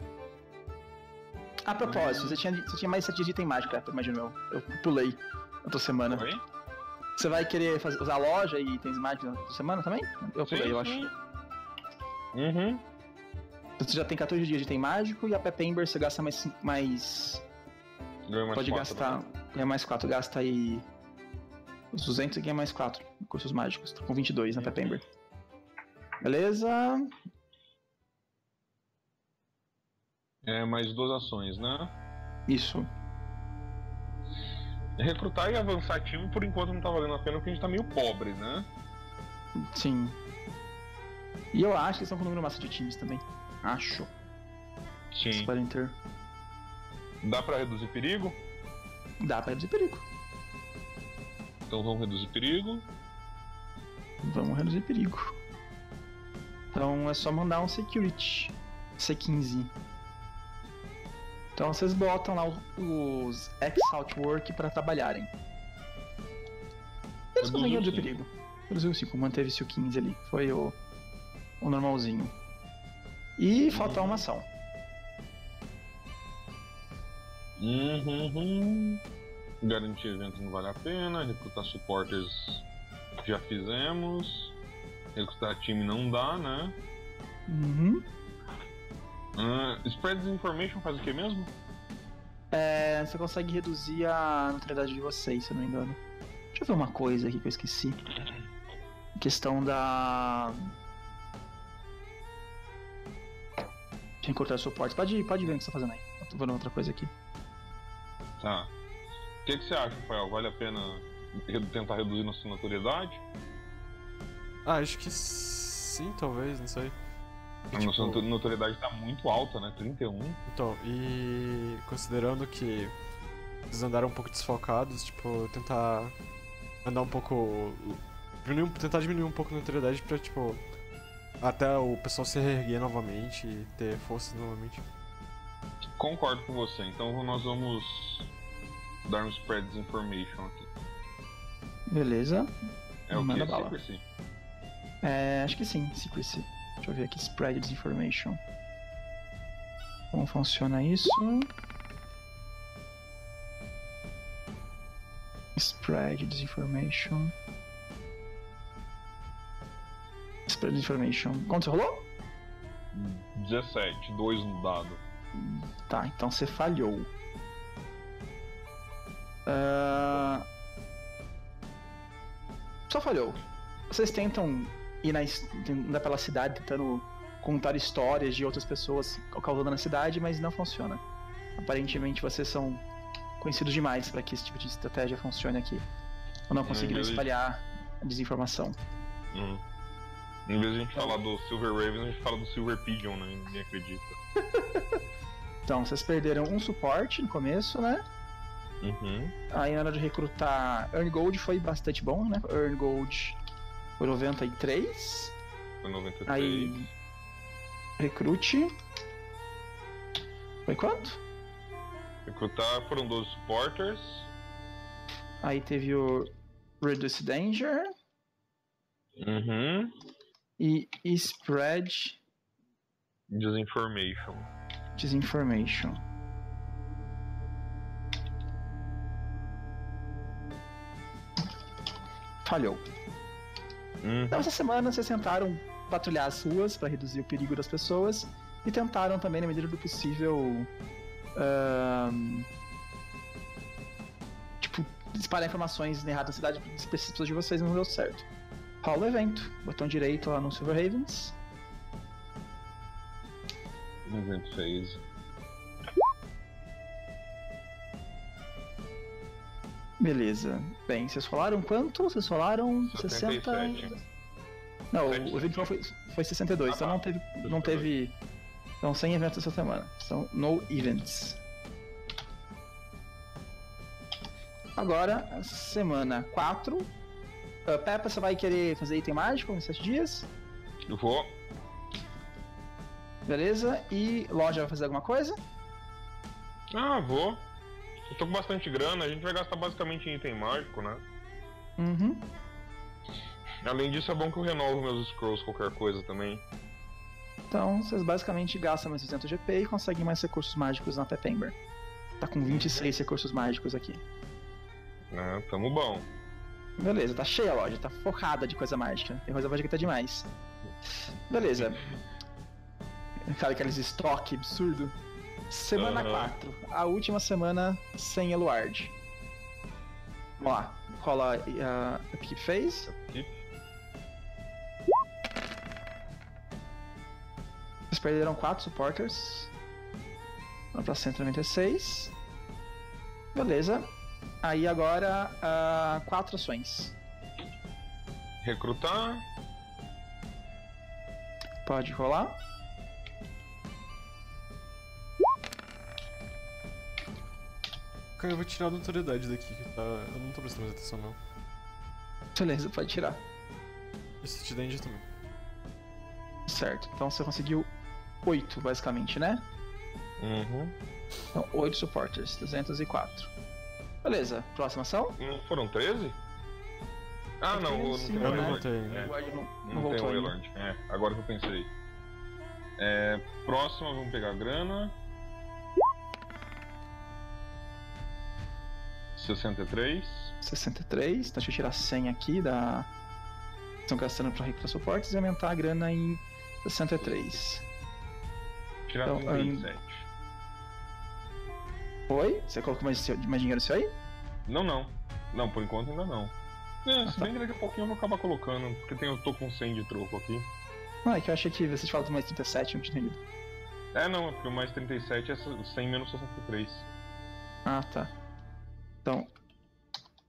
A propósito, você tinha, você tinha mais sete dias de item mágico, Peppa, imagino eu. Eu pulei na tua semana. Oi? Você vai querer fazer, usar a loja e itens mágicos na tua semana também? Eu pulei, Sim, eu sim. acho. Uhum. Você já tem quatorze dias de item mágico e a Peppa Ember você gasta mais. cinco- mais Ganhou mais pode quatro, gastar. né? Ganha mais quatro, gasta aí. Os duzentos e ganha mais quatro. Recursos mágicos. Tô com vinte e dois na Peppa Ember. Beleza. É, mais duas ações, né? Isso. Recrutar e avançar time por enquanto não tá valendo a pena porque a gente tá meio pobre, né? Sim. E eu acho que eles estão com um número massa de times também. Acho. Eles Sim. podem ter. Dá pra reduzir perigo? Dá pra reduzir perigo. Então vamos reduzir perigo. Vamos reduzir perigo. Então é só mandar um security. C quinze. Então vocês botam lá os ex-outwork pra trabalharem. Eles Reduziu conseguem reduzir cinco. perigo. Reduziu cinco, manteve-se o quinze ali. Foi o, o normalzinho. E falta uma ação. Uhum. Garantir eventos não vale a pena. Recrutar supporters já fizemos. Recrutar time não dá, né? Uhum. Uh, spread Disinformation faz o que mesmo? É, você consegue reduzir a neutralidade de vocês, se eu não me engano. Deixa eu ver uma coisa aqui que eu esqueci. A questão da. De encurtar suportes. Pode, pode ver o que você tá fazendo aí. Eu tô vendo outra coisa aqui. Tá. O que, que você acha, Rafael? Vale a pena re- tentar reduzir nossa notoriedade? Ah, acho que sim, talvez, não sei. A nossa tipo... notoriedade tá muito alta, né? trinta e um. Então, e considerando que eles andaram um pouco desfocados, tipo, tentar andar um pouco. Diminuir, tentar diminuir um pouco a notoriedade pra, tipo, até o pessoal se reerguer novamente e ter força novamente. Concordo com você, então nós vamos dar um spread information aqui. Beleza. É o Manda que? bala. Secrecy? É, acho que sim, secrecy. Deixa eu ver aqui, spread disinformation. Como funciona isso? Spread disinformation. Spread disinformation. Quanto você rolou? dezessete, dois no dado. Tá, então você falhou. Uh... Só falhou. Vocês tentam ir na, andar pela cidade tentando contar histórias de outras pessoas causando na cidade, mas não funciona. Aparentemente vocês são conhecidos demais para que esse tipo de estratégia funcione aqui. Ou não conseguiram vez... espalhar a desinformação. Hum. Em vez de a gente falar do Silver Raven, a gente fala do Silver Pigeon, né? Ninguém acredita. Então, vocês perderam um suporte no começo, né? Uhum. Aí na hora de recrutar, Earn Gold foi bastante bom, né? Earn Gold foi noventa e três. Foi noventa e três. Aí, recrute. Foi quanto? Recrutar foram doze supporters. Aí teve o Reduce Danger. Uhum. E Spread Disinformation. Disinformation. Falhou. Uhum. Então essa semana vocês tentaram patrulhar as ruas para reduzir o perigo das pessoas e tentaram também, na medida do possível, um, tipo, espalhar informações erradas na cidade para as pessoas de vocês, não deu certo. Rola o evento, botão direito lá no Silver Ravens. Evento phase. Beleza. Bem, vocês rolaram quanto? Vocês rolaram setenta e sete. sessenta? Não, o evento foi, foi sessenta e dois, ah, então não teve, não teve. Então sem eventos essa semana. São no events. Agora, semana quatro. Uh, Peppa, você vai querer fazer item mágico em sete dias? Eu vou. Beleza. E loja vai fazer alguma coisa? Ah, vou. Eu tô com bastante grana, a gente vai gastar basicamente em item mágico, né? Uhum. Além disso, é bom que eu renovo meus scrolls qualquer coisa também. Então, vocês basicamente gastam mais duzentos G P e conseguem mais recursos mágicos na Pepember. Tá com vinte e seis uhum. recursos mágicos aqui. Ah, tamo bom. Beleza, tá cheia a loja, tá focada de coisa mágica. Tem coisa mágica que tá demais. Beleza. Cara, aqueles estoque absurdo. Semana uhum. quatro, a última semana sem Eluard. Vamos lá, rola a uh, Keep Phase. Keep. Vocês perderam quatro supporters. Vamos pra cento e noventa e seis. Beleza. Aí agora, uh, quatro ações. Recrutar. Pode rolar. Cara, eu vou tirar a notoriedade daqui, que tá... eu não tô prestando mais atenção, não. Beleza, pode tirar. E City Danger também. Certo, então você conseguiu oito, basicamente, né? Uhum. Então, oito supporters, duzentos e quatro. Beleza, próxima ação? Não foram treze? Ah, é não, eu não sim, tem eu o não Waylord. voltei. É. O Waylord não, não, não voltou tem o ainda. Waylord. É, agora que eu pensei. É, próxima, vamos pegar a grana. sessenta e três. sessenta e três, então deixa eu tirar cem aqui da... Estão gastando para recrutar suportes e aumentar a grana em sessenta e três. Tirar então, trinta e sete. Um... Oi? Você colocou mais, mais dinheiro nisso aí? Não, não. Não, por enquanto ainda não. É, ah, se tá. bem que daqui a pouquinho eu vou acabar colocando, porque tem, eu tô com cem de troco aqui. Ah, é que eu achei que vocês falavam mais trinta e sete, não tinha entendido. É, não, é porque o mais trinta e sete é cem menos sessenta e três. Ah, tá. Então,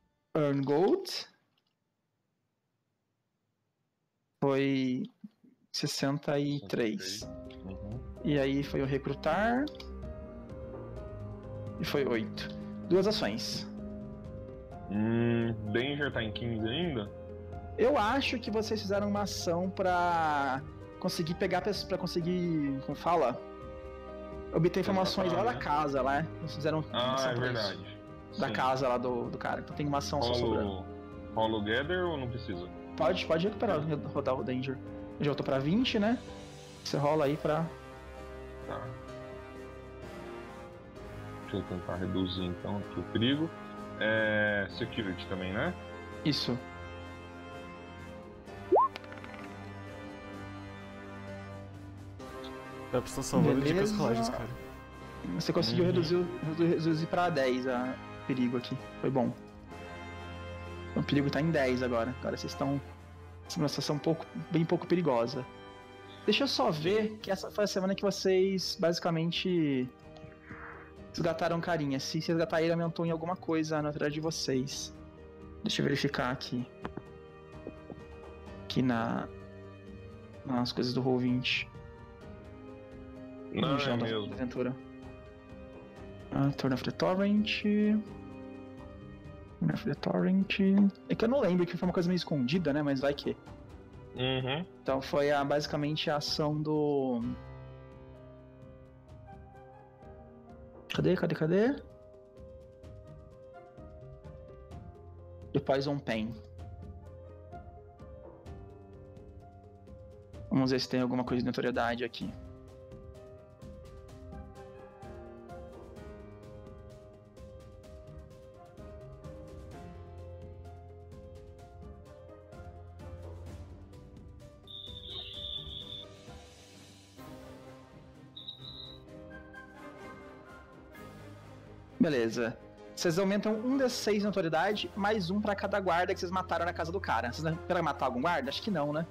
Earn Gold foi sessenta e três. Uhum. E aí foi o recrutar. E foi oito. Duas ações. Hum, Danger tá em quinze ainda? Eu acho que vocês fizeram uma ação pra conseguir pegar, pra conseguir, como fala? Obter informações lá né? da casa, lá. Vocês fizeram uma Ah, ação é pra verdade. isso. Da Sim. casa lá do, do cara. Então tem uma ação só sobrando. Rolo, rolo Gather ou não precisa? Pode, pode recuperar, rodar o Danger. Eu já voltou pra vinte, né? Você rola aí pra... Tá. Deixa eu tentar reduzir então aqui o perigo. É... Security também, né? Isso. Dá pra estar salvando de Beleza. com rolagens, cara. Você conseguiu Uhum. reduzir, reduzir pra dez a perigo aqui. Foi bom. O perigo tá em dez agora. Agora vocês estão numa situação um pouco, bem pouco perigosa. Deixa eu só ver que essa foi a semana que vocês basicamente resgataram carinha. Se vocês resgataram ele, aumentou em alguma coisa na verdade de vocês. Deixa eu verificar aqui. Aqui na nas coisas do roll vinte. Não, No é da mesmo. aventura. Ah, Turn of the Torrent. Turn of the Torrent. É que eu não lembro, que foi uma coisa meio escondida, né? Mas vai que. Uhum. Então foi a, basicamente a ação do. Cadê, cadê, cadê? Do Poison Pen. Vamos ver se tem alguma coisa de notoriedade aqui. Beleza. Vocês aumentam um D seis de notoriedade, mais um pra cada guarda que vocês mataram na casa do cara. Vocês não esperam matar algum guarda? Acho que não, né?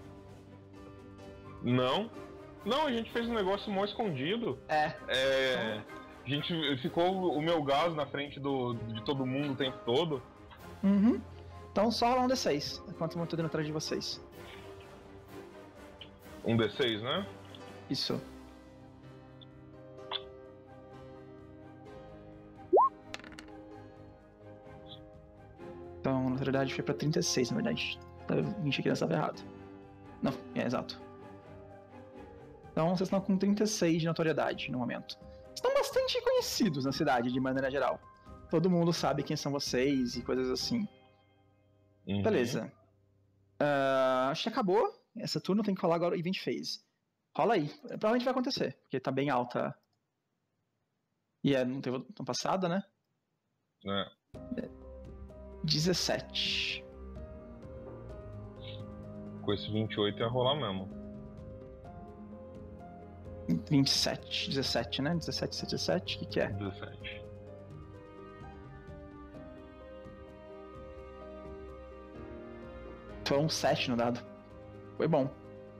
Não. Não, a gente fez um negócio mó escondido. É. É. A gente ficou o meu gás na frente do, de todo mundo o tempo todo. Uhum. Então só rolar um D seis, enquanto eu tô dando atrás de vocês. Um D seis, né? Isso. Então, na verdade, foi pra trinta e seis, na verdade. Tava vinte aqui, estava errado. Não, é exato. Então, vocês estão com trinta e seis de notoriedade no momento. Estão bastante conhecidos na cidade, de maneira geral. Todo mundo sabe quem são vocês e coisas assim. Uhum. Beleza. Uh, acho que acabou. Essa turno tem que rolar agora o Event Phase. Rola aí. Provavelmente vai acontecer, porque tá bem alta. E é, não teve tão passada, né? É. dezessete. Com esse vinte e oito ia rolar mesmo. vinte e sete. dezessete, né? dezessete, dezessete. O que, que é? dezessete. Foi um sete no dado. Foi bom.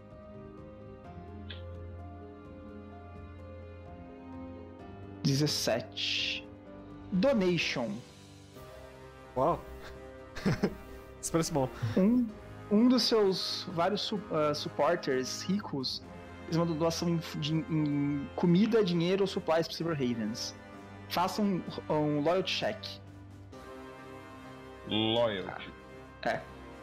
dezessete. Donation. Uau! Isso parece bom. Um, um dos seus vários su uh, supporters ricos, eles mandam doação em, de, em comida, dinheiro ou supplies para Silver Ravens. Faça um, um loyalty check. Loyalty. É.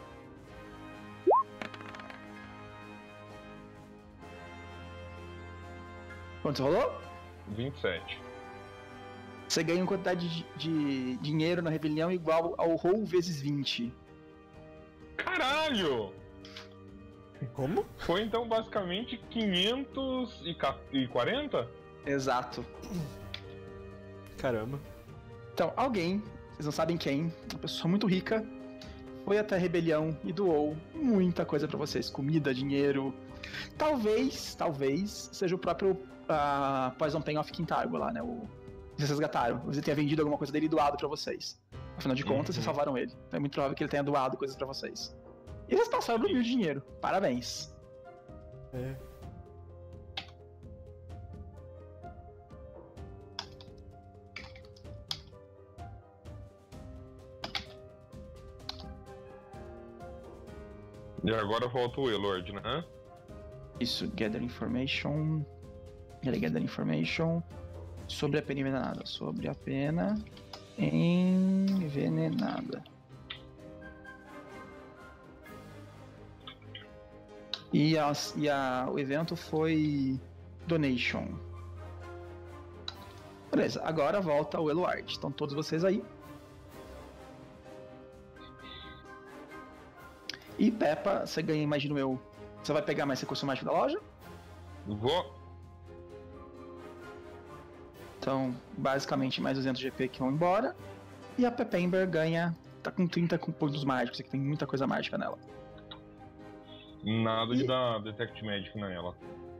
Quanto você rolou? vinte e sete. Você ganha uma quantidade de, de dinheiro na rebelião igual ao roll vezes vinte. Caralho! Como? Foi então basicamente quinhentos e quarenta? Exato. Caramba. Então, alguém, vocês não sabem quem, uma pessoa muito rica, foi até a rebelião e doou muita coisa pra vocês. Comida, dinheiro. Talvez, talvez, seja o próprio uh, Poison Pen of Kintargo lá, né? O, vocês resgataram. Você tenha vendido alguma coisa dele e doado pra vocês. Afinal de contas, Uhum. vocês salvaram ele. Então é muito provável que ele tenha doado coisas pra vocês. E vocês passaram do mil de dinheiro. Parabéns. É. E agora volta o E-Lord, né? Isso, gather information. Gather information. Sobre a pena envenenada. Sobre a pena envenenada. E, a, e a, o evento foi Donation. Beleza, agora volta o Eluard. Estão todos vocês aí. E Peppa, você ganha, imagino eu. Você vai pegar mais recurso mágico da loja? Vou. Então, basicamente, mais duzentos G P que vão embora. E a Pepember ganha. Tá com trinta pontos mágicos, que tem muita coisa mágica nela. Nada e... de dar Detect Magic nela.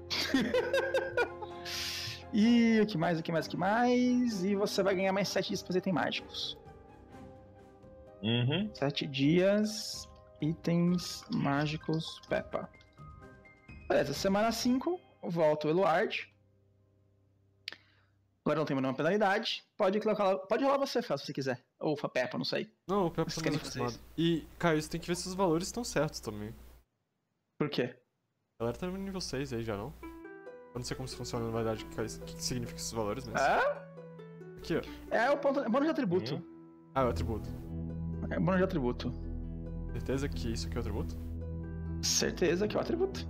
E o que mais, o que mais, o que mais? E você vai ganhar mais sete dias pra fazer itens mágicos. Uhum. sete dias, itens mágicos, Peppa. Beleza, semana cinco, volta o Eluard. Agora não tem nenhuma penalidade. Pode colocar, pode rolar você, Fel, se você quiser. Ou a Peppa, não sei. Não, o Peppa Vocês tá mais querem fazer acostumado. E, Caio, você tem que ver se os valores estão certos também. Por quê? A galera tá no nível seis aí já, não? Eu não sei como isso funciona na verdade, o que, que significa esses valores, mas... É? Aqui, ó. É o ponto, é bônus de atributo. Uhum. Ah, é o atributo. É bônus de atributo. Certeza que isso aqui é o atributo? Certeza que é o atributo.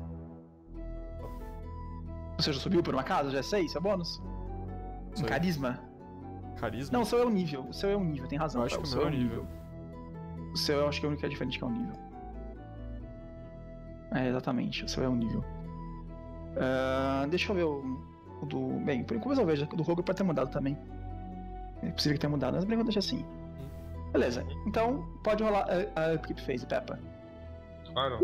Você já subiu por uma casa? Já é seis? É bônus? Um Sei. carisma? Carisma? Não, o seu é o nível. O seu é o nível, tem razão. Eu acho tá? que o seu meu é o nível. O seu eu acho que é o único que é diferente, que é o nível. É, exatamente. O seu é o nível. Uh, deixa eu ver o, o do... Bem, por enquanto eu vejo. O do Rogue pode ter mudado também. É possível que tenha mudado, mas por enquanto deixa assim. Beleza. Então, pode rolar a, a Equip Phase, Peppa. Claro.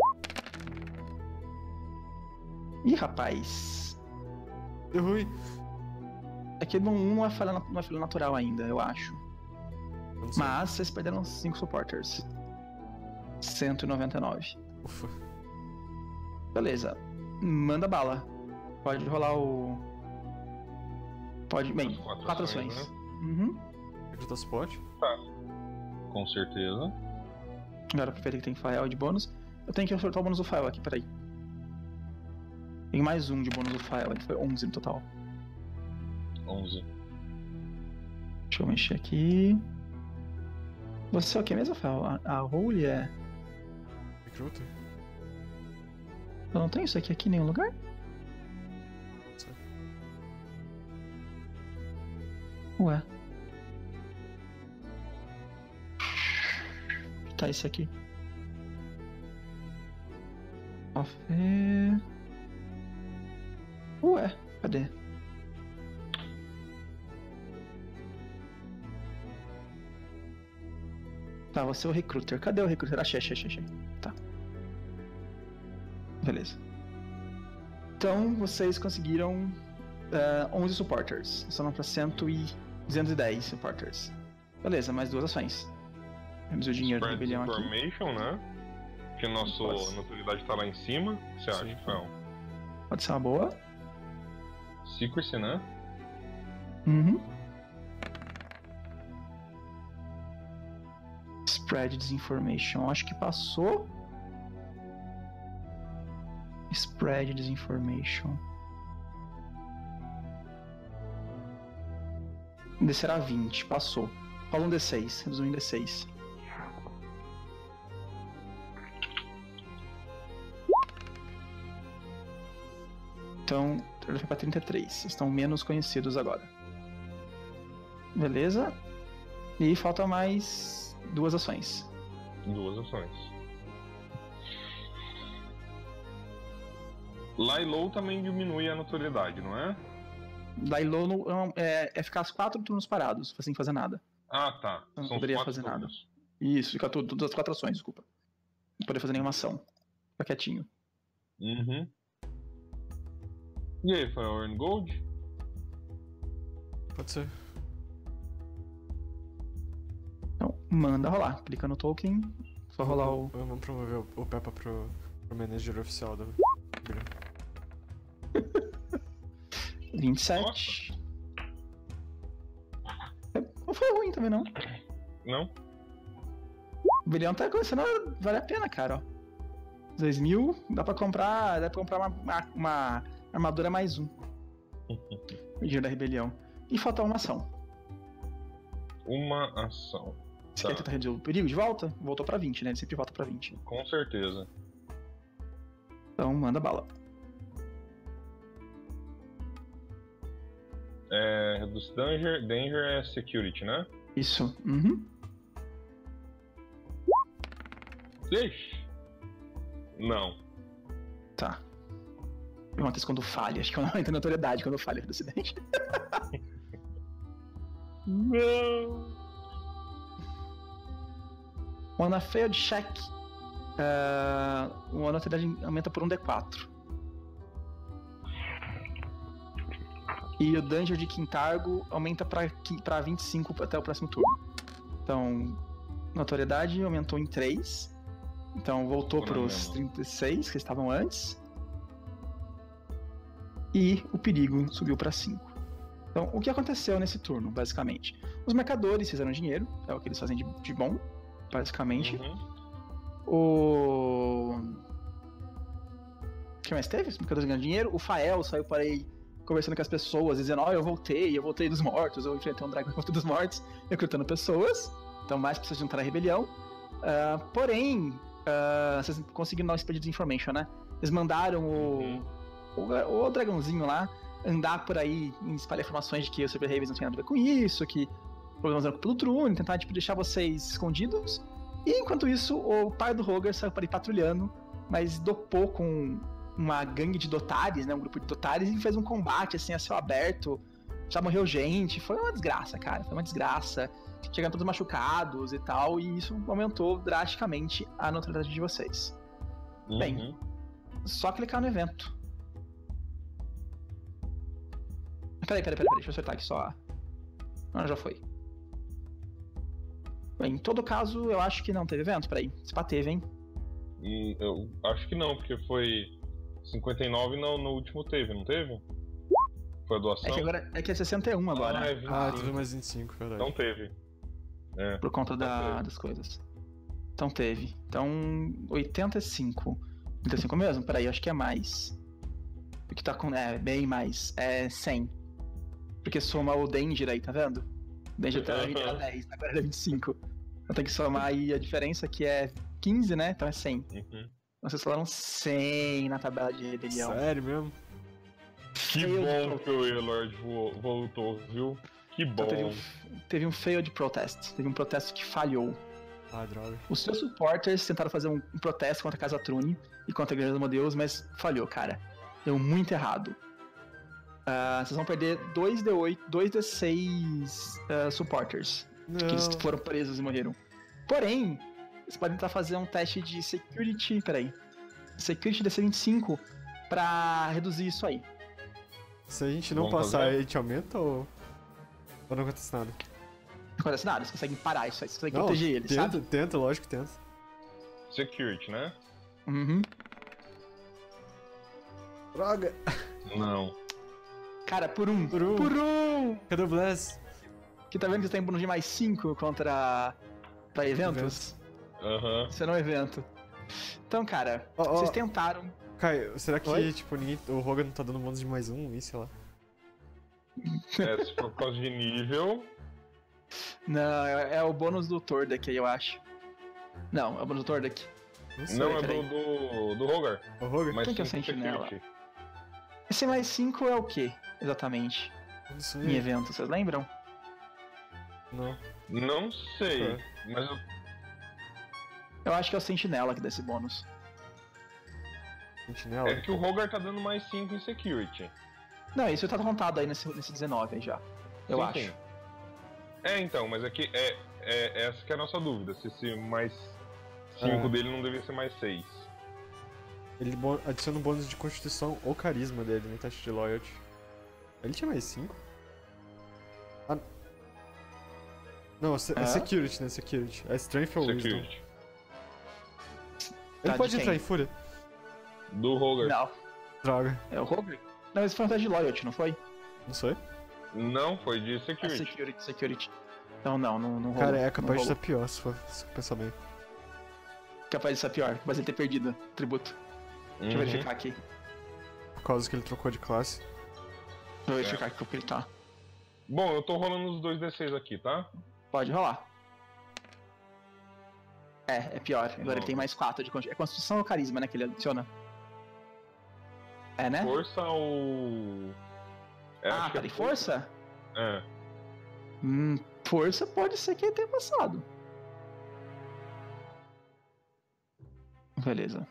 Ih, rapaz. Deu ruim. É que não, não, é falha, não é falha natural ainda, eu acho. Eu não sei. Mas vocês perderam cinco supporters. cento e noventa e nove. Ufa. Beleza. Manda bala. Pode rolar o... Pode... Bem, As quatro quatro ações, ações. Uhum. Acredita suporte? Tá. Com certeza. Agora aproveita que tem Fael de bônus. Eu tenho que acertar o bônus do Fael aqui, peraí. Tem mais um de bônus do Fael, foi onze no total. onze. Deixa eu mexer aqui. Você é o que mesmo, Fael? A, a Holy é... Recruta? Eu não tenho isso aqui, aqui em nenhum lugar? Sei. Ué. Tá esse aqui. Off. Ué, cadê? Tá, você é o recruiter. Cadê o recruiter? Achei, achei, achei, achei. Tá. Beleza. Então, vocês conseguiram uh, onze supporters. Estão pra cento e duzentos e dez supporters. Beleza, mais duas ações. Temos o dinheiro do Spread rebelião aqui. Information, né? Que nossa Posso. notoriedade tá lá em cima. O que você Sim. acha, Fel? Pode ser uma boa. Secrecy, né? Uhum. Spread Disinformation. Acho que passou. Spread Disinformation. Descerá vinte. Passou. Rola um D seis. Reduz um D seis. Então, ele foi pra trinta e três. Estão menos conhecidos agora. Beleza. E falta mais duas ações. Duas ações. Lilo também diminui a notoriedade, não é? Dailo não- é, é ficar os quatro turnos parados, sem fazer nada. Ah, tá. Eu não São os poderia quatro fazer nada. turnos. Isso, fica tudo, todas as quatro ações, desculpa. Não poderia fazer nenhuma ação. Fica quietinho. Uhum. E aí, foi o Earn Gold? Pode ser. Então, manda rolar. Clica no token, só rolar o... Vamos promover o, o Peppa pro, pro manager oficial da rebelião. vinte e sete. É, não foi ruim também, não. Não? O bilhão tá começando a valer a pena, cara, ó. dois mil, dá pra comprar. Dá pra comprar uma, uma, uma armadura mais um. O dinheiro da rebelião. E falta uma ação. Uma ação. Você Tá. quer tentar reduzir o perigo de volta? Voltou pra vinte, né? Ele sempre volta pra vinte. Com certeza. Então manda bala. É, reduz danger, danger é security, né? Isso. Uhum. Ixi. Não. Tá. O que acontece quando falha? Acho que eu não entro na notoriedade quando falha do acidente. Não. On a failed check, uh, a notoriedade aumenta por um D quatro. E o danger de Quintargo aumenta pra, pra vinte e cinco até o próximo turno. Então, notoriedade aumentou em três. Então voltou para os trinta e seis que estavam antes. E o perigo subiu para cinco. Então, o que aconteceu nesse turno, basicamente? Os mercadores fizeram dinheiro, é o que eles fazem de, de bom, basicamente. Uhum. O... O que mais teve? Os mercadores ganhando dinheiro. O Fael saiu por aí conversando com as pessoas, dizendo: ó, oh, eu voltei, eu voltei dos mortos, eu enfrentei um dragão dos mortos, recrutando pessoas. Então, mais pessoas juntaram à rebelião. Uh, porém, uh, vocês conseguiram dar um speed information, né? Eles mandaram o, Uhum. o, o dragãozinho lá andar por aí e espalhar informações de que os Super Ravens não tinham nada a ver com isso, que problemas eram pelo Trune, tentar tipo, deixar vocês escondidos. E enquanto isso, o pai do Roger saiu por aí patrulhando, mas dopou com uma gangue de dotares, né? Um grupo de dotares, e fez um combate assim a céu aberto. Já morreu gente, foi uma desgraça, cara. Foi uma desgraça. Chegaram todos machucados e tal, e isso aumentou drasticamente a notoriedade de vocês. Uhum. Bem, só clicar no evento. Peraí, peraí, peraí, peraí, deixa eu acertar aqui só. Não, já foi. Bem, em todo caso, eu acho que não teve evento. Peraí, se pá teve, hein? Hum, eu acho que não, porque foi cinquenta e nove no, no último teve, não teve? Foi a doação? É que agora é que é sessenta e um agora. Ah, é vinte e cinco. Ah, teve mais vinte e cinco, verdade. Não teve. É. Por conta da, teve. das coisas. Então teve. Então, oitenta e cinco. oitenta e cinco mesmo? Peraí, acho que é mais. O que tá com. É, bem mais. É cem. Porque soma o Danger aí, tá vendo? O Danger tá era dez, agora é vinte e cinco. Então tem que somar aí a diferença, que é quinze, né? Então é cem. Uhum. Então vocês falaram cem na tabela de rebelião. Sério mesmo? Que Failed bom protest. que o Elord vo- voltou, viu? Que bom. Então teve um, teve um failed protest. Teve um protesto que falhou. Ah, droga. Os seus supporters tentaram fazer um, um protesto contra a Casa Trune e contra a Igreja dos Modeus, mas falhou, cara. Deu muito errado. Uh, vocês vão perder dois D oito, dois D seis uh, supporters. Não. Que eles foram presos e morreram. Porém, vocês podem tentar fazer um teste de security. Peraí. Security D C vinte e cinco pra reduzir isso aí. Se a gente não Vamos passar, fazer? a gente aumenta ou... ou não acontece nada? Não acontece nada, vocês conseguem parar isso aí, vocês conseguem Não, proteger eles, tenta, sabe? tenta, lógico que tenta. Security, né? Uhum. Droga! Não. Cara, por um. Por um. Por um! Cadê o Bless? Que tá vendo que você tem bônus de mais cinco contra. Pra eventos? Aham. Isso era um evento. Então, cara, Ó, ó. vocês tentaram. Caio, será que, Oi? tipo, ninguém, o Rogan não tá dando bônus de mais um, isso, sei lá? É, se for por causa de nível. Não, é, é o bônus do Tordek aí, eu acho. Não, é o bônus do Tordek. Não sei. Não, é peraí. do, do, do Rogar. O Rogan? Mas Quem que é o cinco sentinela? security. Esse mais cinco é o que, exatamente? Não sei. Em evento, vocês lembram? Não. Não sei. É. Mas eu Eu acho que é o Sentinela que dá esse bônus. Sentinela? É que o Rogar tá dando mais cinco em security. Não, isso tá contado aí nesse, nesse dezenove aí já. Eu Sim, acho. sim. É, então, mas é que é, é essa que é a nossa dúvida. Se esse mais cinco É. dele não devia ser mais seis. Ele bo- adiciona um bônus de constituição ou carisma dele no teste de loyalty. Ele tinha mais cinco? Ah. Não, se- é É? security, né? Security. É strength ou wisdom. Security. Ele Tá, pode de entrar quem? em fúria? Do Rogar. Não, Droga. é o Roger? Não, esse foi um teste de loyalty, não foi? Não sei. Não, foi de É security. security, security. Então não, não, não rolou. Cara, é não capaz de rolou. estar pior se for se pensar bem. capaz de ser pior, capaz de ter perdido o tributo. Deixa eu Uhum. verificar aqui. Por causa que ele trocou de classe. Deixa eu verificar aqui como que ele tá. Bom, eu tô rolando os dois D seis aqui, tá? Pode rolar. É, é pior. Agora Não. ele tem mais quatro de constituição. É constituição ou carisma, né? Que ele adiciona. É, né? Força ou. É, ah, acho que é peraí, força? É. Hum, força pode ser que ele tenha passado. Beleza.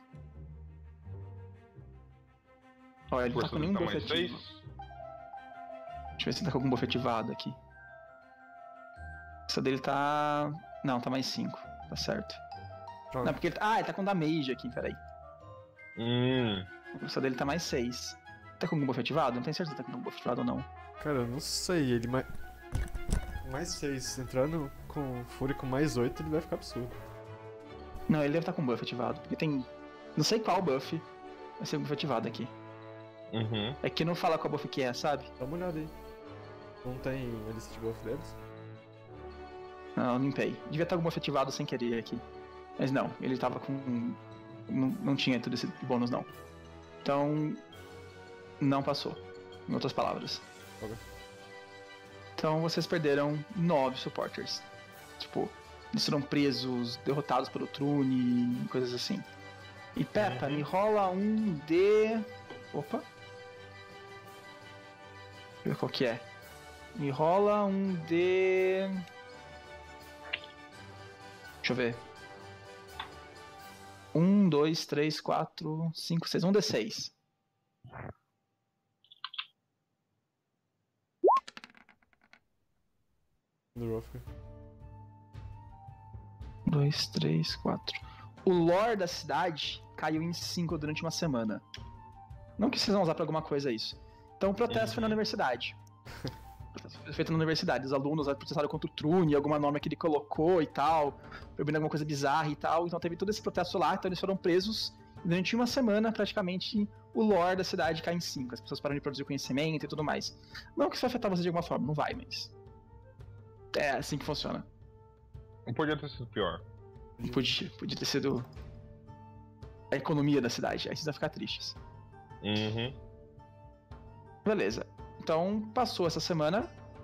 Olha, ele não tá Força com nenhum tá buff mais ativo. seis. Deixa eu ver se ele tá com algum buff ativado aqui. Essa dele tá. Não, tá mais cinco. Tá certo. Joga. Não, porque ele tá. Ah, ele tá com damage aqui, peraí. Hum. Essa dele tá mais seis. Tá com algum buff ativado? Não tenho certeza se tá com algum buff ativado ou não. Cara, eu não sei, ele mais. Mais seis, entrando com Fúria com mais oito, ele vai ficar absurdo. Não, ele deve estar com buff ativado. Porque tem. Não sei qual buff vai ser o buff ativado aqui. Uhum. É que não fala qual buff que é, sabe? Dá uma olhada aí. Não tem a lista de buff deles? Não, eu limpei. Devia estar com buff ativado sem querer aqui. Mas não, ele tava com. Não, não tinha tudo esse bônus, não. Então. Não passou. Em outras palavras. Ok. Então vocês perderam nove supporters. Tipo, eles foram presos, derrotados pelo Trune, coisas assim. E Peppa, Uhum. me rola um D. Opa. Deixa eu ver qual que é. Me rola um D. Deixa eu ver. Um, dois, três, quatro, cinco, seis. Um D seis. Do Roffer. Dois, três, quatro. O lore da cidade caiu em cinco durante uma semana. Não que vocês vão usar pra alguma coisa isso. Então o protesto foi na universidade. O protesto foi feito na universidade. Os alunos protestaram contra o Trune, alguma norma que ele colocou e tal, proibindo alguma coisa bizarra e tal. Então teve todo esse protesto lá, então eles foram presos. E durante uma semana, praticamente, o lore da cidade cai em cinco. As pessoas param de produzir conhecimento e tudo mais. Não que isso vai afetar você de alguma forma, não vai, mas. É assim que funciona. Não podia ter sido pior. Podia, podia ter sido a economia da cidade. Aí vocês vão ficar tristes. Uhum. Beleza. Então, passou essa semana.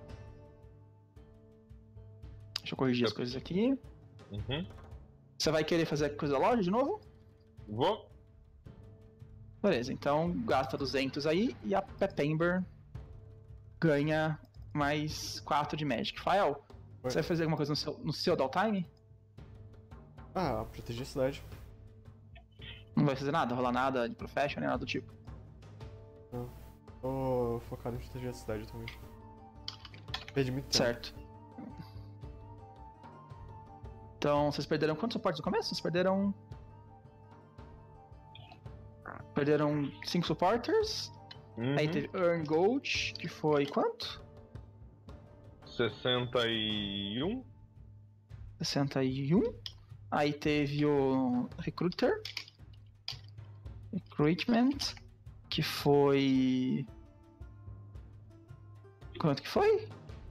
Deixa eu corrigir as coisas aqui. Uhum. Você vai querer fazer a coisa da loja de novo? Vou. Beleza, então gasta duzentos aí e a Pepember ganha mais quatro de Magic. Fael, Oi. você vai fazer alguma coisa no seu, no seu downtime? Ah, proteger a cidade. Não vai fazer nada, rolar nada de profession, nem nada do tipo. Não. Tô focado em proteger a cidade também. Perdi muito tempo. Certo. Então, vocês perderam quantos suportes no começo? Vocês perderam. Perderam cinco supporters. Uhum. Aí teve Earn Gold, que foi quanto? sessenta e um. sessenta e um. Aí teve o Recruiter. Recruitment, que foi. Quanto que foi?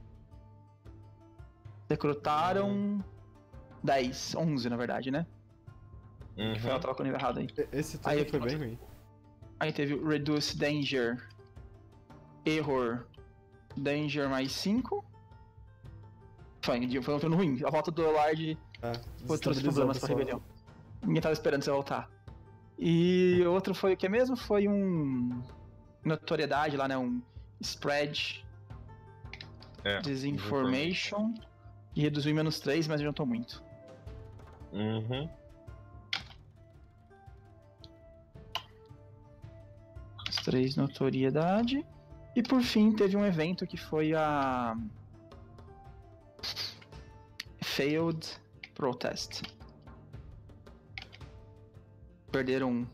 Recrutaram dez, onze na verdade, né? Uhum. Foi ela tava com o nível errado aí. E- Esse Aí turno foi eu- bem ruim. Aí teve o Reduce Danger, Error, Danger mais cinco. Foi, foi um turno ruim. A volta do Lord Ah, foi trouxe desestabilizou problemas o pra pessoal. rebelião. Ninguém tava esperando você voltar. E outro foi o que mesmo? Foi um. Notoriedade lá, né? Um Spread É. Disinformation. E reduziu em menos três, mas adiantou muito. Uhum. As três notoriedade. E por fim teve um evento que foi a. Failed Protest. Perderam.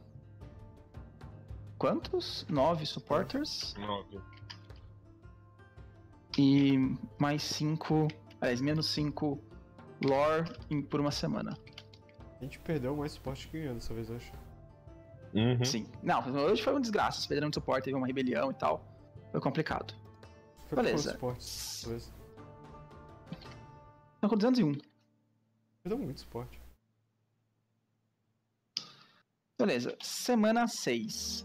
Quantos? Nove supporters. nove. E mais cinco. Aliás, menos cinco lore em- por uma semana. A gente perdeu mais suporte que ganhou dessa vez, eu acho. Uhum. Sim. Não, hoje foi uma desgraça. Eles perderam de suporte, teve uma rebelião e tal. Foi complicado. Foi Beleza. por suportes, talvez. Estão com duzentos e um. Perdeu muito suporte. Beleza, semana seis.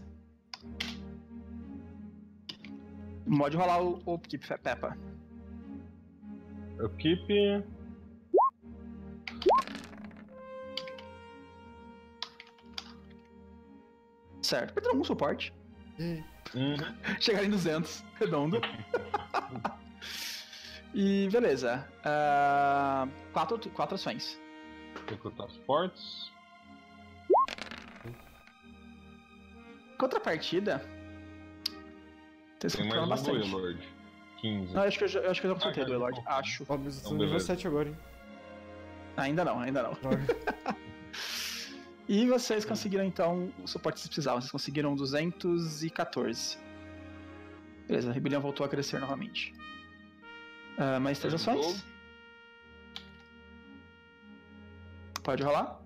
Pode rolar o, o Upkeep, Peppa. Upkeep. Certo, perderam um suporte. Ih, Uhum. Chegaram em duzentos, redondo. E beleza. ah, quatro, quatro ações. Recrutar fortes. Contrapartida. Vocês Tem ficando mais um bastante. Lord. quinze. Não, eu acho que eu, já- eu acho que eu já Ah, consultei já do Elord. colocou. Acho. ó, mas eu tô Então, no nível beleza. sete agora, hein? Ainda não, ainda não. Droga. E vocês conseguiram então o suporte que vocês precisavam. Vocês conseguiram duzentos e quatorze. Beleza, a rebelião voltou a crescer novamente. Ah, mais três ações. Pode rolar.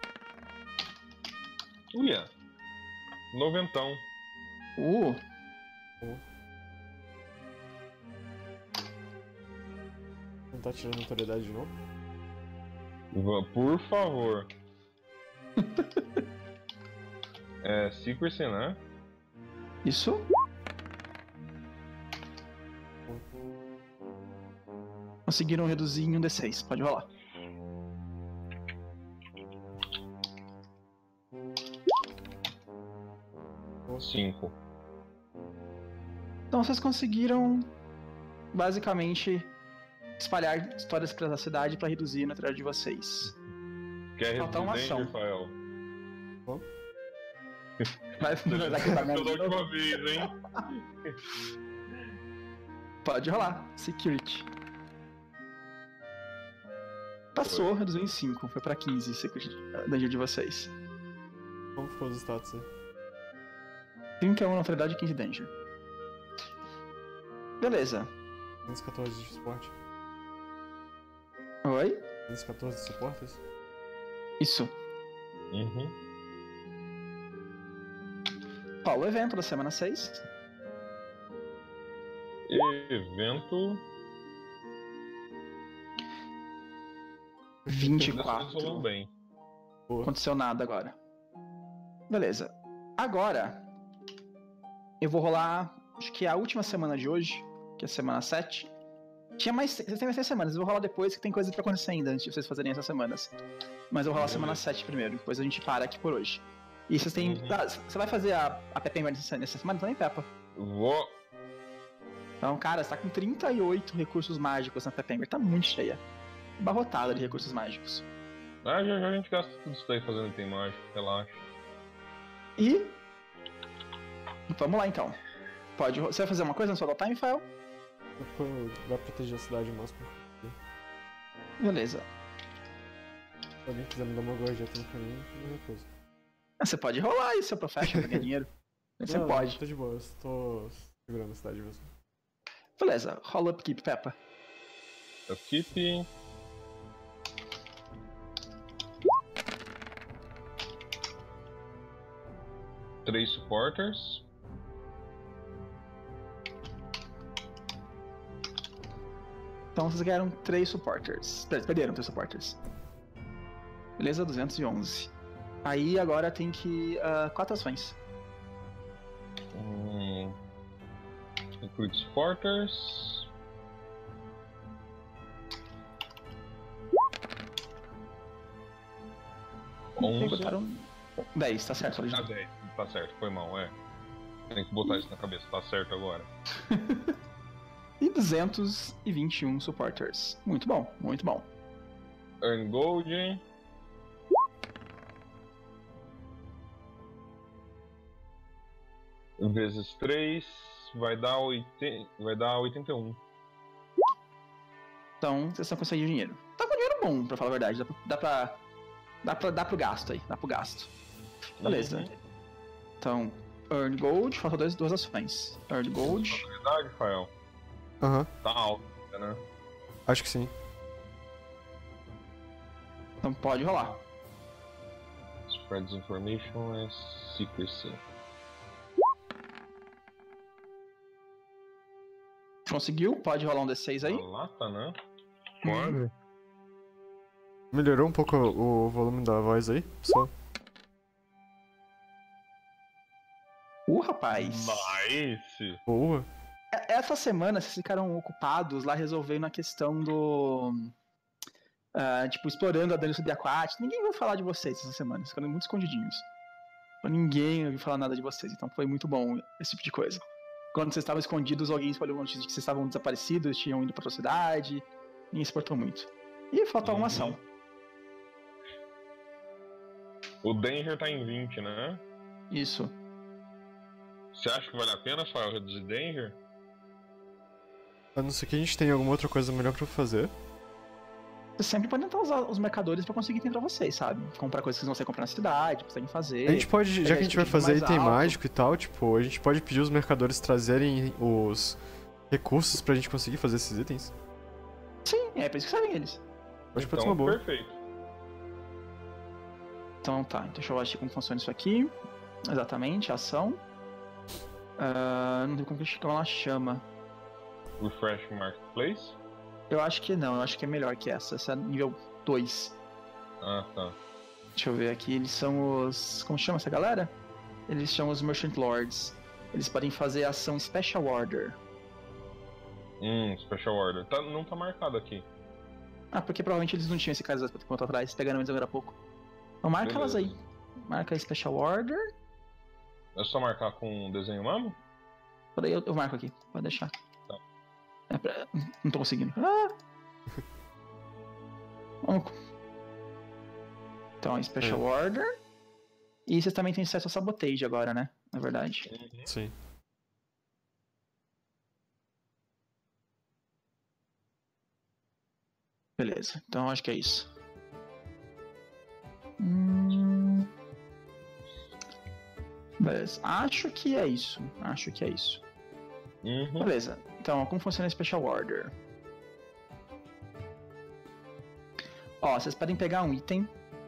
Uia. Noventão. Uh, Tentar tirar a notoriedade de novo. Va- Por favor. É, Secrecy, né? isso. Conseguiram reduzir em um D seis. Pode rolar. cinco. Então vocês conseguiram basicamente espalhar histórias pela cidade para reduzir a notoriedade de vocês. Quer Falta uma reduzir ação. danger, Fael? Mas não vai dar que tá Pela vendo. última vez, hein? Pode rolar. Security. Passou, reduziu em cinco. Foi pra quinze Security Danger de vocês. Como ficou os status aí? trinta e um notoriedade e quinze Danger. Beleza. duzentos e quatorze de suporte. Oi? duzentos e quatorze de suportes? Isso. Uhum. Ó, o evento da semana seis. Evento. vinte e Dessa vez falou quatro. bem. Boa. Aconteceu nada agora. Beleza. Agora, eu vou rolar, acho que é a última semana de hoje, que é a semana sete. Tinha mais, vocês têm mais seis semanas, eu vou rolar depois que tem coisa pra acontecer ainda, antes de vocês fazerem essas semanas. Mas eu vou rolar a semana sete primeiro, depois a gente para aqui por hoje. E vocês têm... Uhum. Ah, você vai fazer a, a Peppa nessa, nessa semana também, Peppa? Vou. Então, cara, você tá com trinta e oito recursos mágicos na Peppa, tá muito cheia. Barrotada de recursos mágicos. Ah, já já a gente gasta tudo isso daí fazendo item mágico, relaxa. E... Vamos lá, então. Pode... Você vai fazer uma coisa no seu Dall Time, Fael? Vai proteger a cidade o máximo. Beleza. Se alguém quiser me dar uma gorjeta no caminho, é a mesma coisa. Ah, você pode rolar aí seu Profession pra ganhar dinheiro. Você Não, pode. Tô de boa, eu tô segurando a cidade mesmo. Beleza, rola upkeep, Peppa. Upkeep. Três supporters. Então vocês ganharam três supporters. Pera, perderam três supporters. Beleza, duzentos e onze. Aí agora tem que... Uh, quatro ações. Hum, recruit supporters. onze. Botaram dez, tá certo. Ah, Original. dez. Tá certo, foi mal, é. Tem que botar isso na cabeça, tá certo agora. E duzentos e vinte e um supporters. Muito bom, muito bom. Earn Gold. Vezes três vai dar, oitenta, vai dar oitenta e um. Então vocês estão conseguindo dinheiro. Tá com dinheiro bom, pra falar a verdade. Dá pra... Dá pra, dá pra, dá pro gasto aí, dá pro gasto. Beleza. Uhum. Então, Earn Gold, falta dois, duas ações. Earn Gold. Verdade, Fael. Aham, Tá alto, né? acho que sim. Então pode rolar. Spreads information é secrecy. Conseguiu? Pode rolar um D seis aí. A lata, né? Claro. Melhorou um pouco o volume da voz aí, pessoal? Uh, rapaz. Nice! Boa. E- Essa semana vocês ficaram ocupados lá resolvendo a questão do... ah, tipo, explorando a Dungeon Subaquática. Ninguém ouviu falar de vocês essa semana, vocês ficaram muito escondidinhos. Ninguém ouviu falar nada de vocês, então foi muito bom esse tipo de coisa. Quando vocês estavam escondidos, alguém espalhou uma notícia de que vocês estavam desaparecidos, tinham ido pra outra cidade. Ninguém se portou muito. E faltou uma Uhum. ação. O Danger tá em vinte, né? Isso. Você acha que vale a pena, Fael, reduzir Danger? A não ser que a gente tenha alguma outra coisa melhor pra fazer. Vocês sempre podem tentar usar os mercadores pra conseguir item pra vocês, sabe? Comprar coisas que vocês não conseguem comprar na cidade, conseguem fazer. A gente pode, já pegar que a gente vai esse fazer mais item alto. mágico e tal, tipo, a gente pode pedir os mercadores trazerem os recursos pra gente conseguir fazer esses itens. Sim, é por isso que sabem eles. Acho que pode Então, ser uma boa. perfeito. Então tá, deixa eu ver como funciona isso aqui. Exatamente, ação. Ah, não sei como que ela chama. Refresh Marketplace? Eu acho que não, eu acho que é melhor que essa. Essa é nível dois. Ah, tá. Deixa eu ver aqui, eles são os... Como chama essa galera? Eles são os Merchant Lords. Eles podem fazer ação Special Order. Hum, Special Order. Tá, não tá marcado aqui. Ah, porque provavelmente eles não tinham esse cara exato quanto atrás, pegaram eles agora há pouco. Então marca elas aí. Beleza. Marca aí Special Order. É só marcar com um desenho mesmo? Peraí, eu, eu marco aqui, pode deixar. Tá. É pra... Não tô conseguindo. Ah! Vamos. Então, Special É. Order. E vocês também têm acesso a Sabotage agora, né? Na verdade. Uhum. Sim. Beleza, então acho que é isso. Hum... Beleza, acho que é isso. Acho que é isso. Uhum. Beleza, então como funciona a Special Order? Ó, vocês podem pegar um item.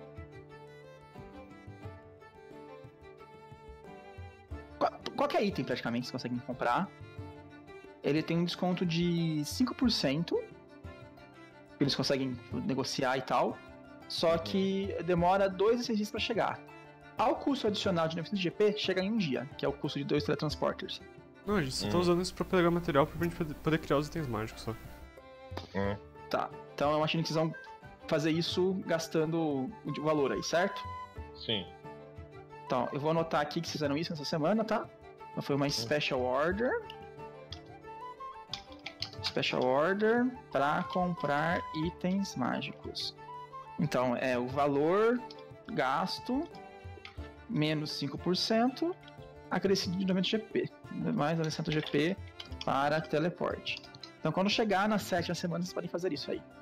Qual- Qualquer item praticamente vocês conseguem comprar. Ele tem um desconto de cinco por cento. Eles conseguem negociar e tal. Só Uhum. que demora dois a seis dias pra chegar. Ao custo adicional de novecentos de G P, chega em um dia, que é o custo de dois teletransporters. Não, a gente só tá Hum. usando isso pra pegar material pra gente poder- poder criar os itens mágicos só. Hum. Tá, então eu imagino que vocês vão fazer isso gastando o valor aí, certo? Sim. Então, eu vou anotar aqui que vocês fizeram isso nessa semana, tá? Então foi uma Special Order. Special Order para comprar itens mágicos. Então, é o valor gasto menos cinco por cento acrescido de noventa G P. Mais noventa G P para teleporte. Então, quando chegar na sétima semana, vocês podem fazer isso aí.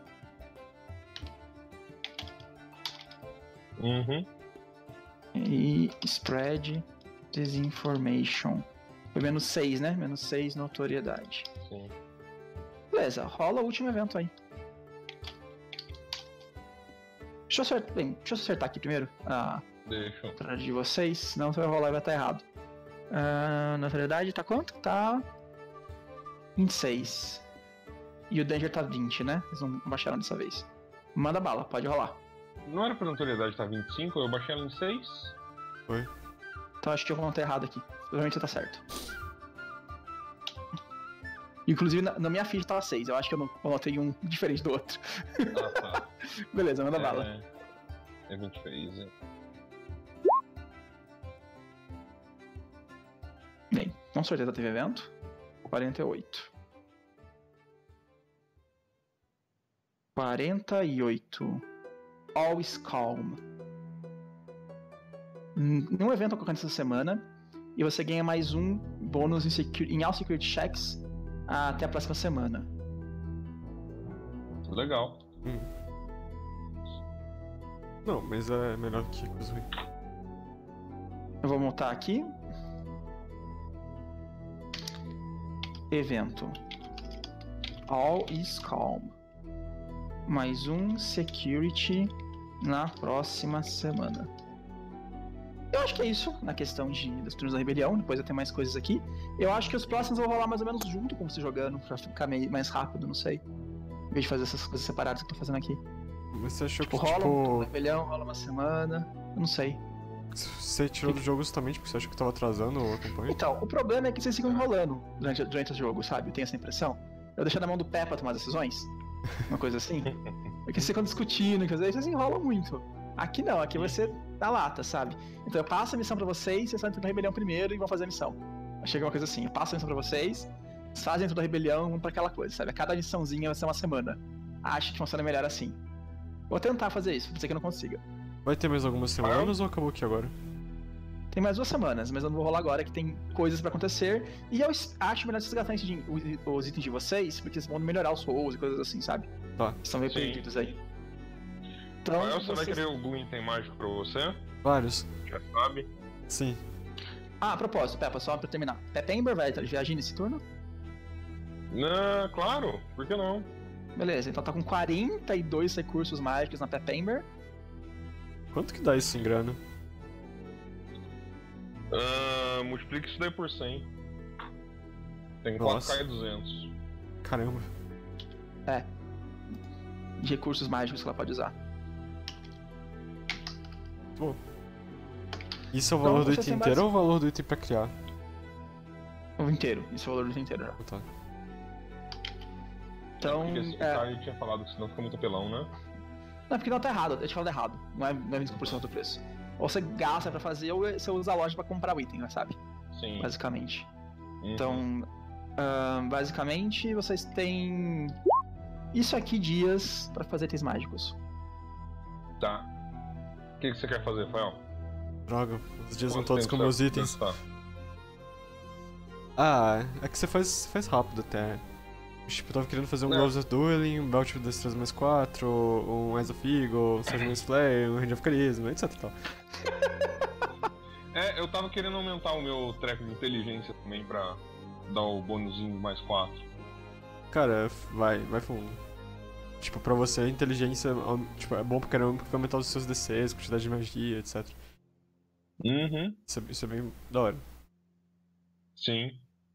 Uhum. E spread disinformation. Foi menos seis, né? Menos seis notoriedade. Sim. Beleza, rola o último evento aí. Deixa eu acertar, bem, deixa eu acertar aqui primeiro a Deixa. entrada de vocês, senão você vai rolar e vai estar errado. Ah, na verdade, tá quanto? Tá vinte e seis. E o Danger tá vinte, né? Eles não baixaram dessa vez. Manda bala, pode rolar. Não era pra notoriedade estar vinte e cinco, eu baixei ela em seis? Foi? Então acho que eu vou anotar errado aqui. Provavelmente você tá certo. Inclusive na, na minha ficha tava seis. Eu acho que eu não eu anotei um diferente do outro. Ah, tá. Beleza, manda é, bala. É vinte e seis, é. Bem, com certeza teve evento. quarenta e oito. quarenta e oito. Always Calm. Num evento acontecendo essa semana. E você ganha mais um bônus em, secu- em All Security Checks até a próxima semana. Legal. Hum. Não, mas é melhor que coisa ruim. Eu vou montar aqui. Evento. All is calm. Mais um security na próxima semana. Eu acho que é isso na questão de, das turnos da rebelião. Depois eu tenho mais coisas aqui. Eu acho que os próximos eu vou rolar mais ou menos junto com você jogando, pra ficar meio mais rápido, não sei. Em vez de fazer essas coisas separadas que eu tô fazendo aqui. Mas você achou Tipo, que, rola um turno da tipo... rebelião, rola uma semana. Eu não sei. Você tirou do jogo justamente porque você achou que tava atrasando a campanha? Então, o problema é que vocês ficam enrolando durante, durante o jogo, sabe? Eu tenho essa impressão. Eu deixo na mão do pé pra tomar decisões. Uma coisa assim. Porque vocês ficam discutindo, que às vezes vocês enrolam muito. Aqui não, aqui você dá lata, sabe? Então eu passo a missão pra vocês, vocês vão entrar na rebelião primeiro e vão fazer a missão. Chega uma coisa assim, eu passo a missão pra vocês, fazem dentro da rebelião, vão pra aquela coisa, sabe? A cada missãozinha vai ser uma semana. Acho que funciona melhor assim. Vou tentar fazer isso, pode ser que eu não consiga. Vai ter mais algumas semanas ou acabou aqui agora? Tem mais duas semanas, mas eu não vou rolar agora, que tem coisas pra acontecer. E eu acho melhor vocês gastarem esse din- os, os itens de vocês, porque vocês vão melhorar os souls e coisas assim, sabe? Tá. Estão meio Sim. perdidos aí. Então, Rael, você vai vocês- querer algum item mágico pra você? Vários. Já sabe. Sim. Ah, a propósito, Peppa, só pra terminar. Pepember vai viajar nesse turno? Não, claro, por que não? Beleza, então tá com quarenta e dois recursos mágicos na Pepember. Quanto que dá isso em grana? Ah, multiplica isso daí por cem. Tem Nossa. quatro K e duzentos. Caramba. É. De recursos mágicos que ela pode usar. Bom. Isso é o Então, valor do vocês item têm inteiro ou o valor do item pra criar? O inteiro, isso é o valor do item inteiro já. Ah, tá. Então, Porque esse é... cara tinha falado que senão fica muito apelão, né? Não, porque não tá errado, eu te falado errado. Não é, não é vinte e cinco por cento do preço. Ou você gasta pra fazer, ou você usa a loja pra comprar o item, né, sabe? Sim. Basicamente. Uhum. Então, ahn, basicamente, vocês têm isso aqui dias pra fazer itens mágicos. Tá. O que, que você quer fazer, Rafael? Droga, os dias vão Quanto todos tempo com meus você vai itens. gastar? Ah, é que você faz, faz rápido até. Tipo, eu tava querendo fazer um Não. Gloves of Dueling, um Belt of Destreza mais quatro, um Eyes of Eagle, um Surgeon Slayer, um Range of Charisma, etc e tal. É, eu tava querendo aumentar o meu treco de inteligência também pra dar o bônusinho mais quatro. Cara, vai, vai fundo. Tipo, pra você, a inteligência tipo, é bom pra caramba porque vai aumentar os seus D Cs, quantidade de magia, etcétera. Uhum. Isso é, isso é bem da hora. Sim.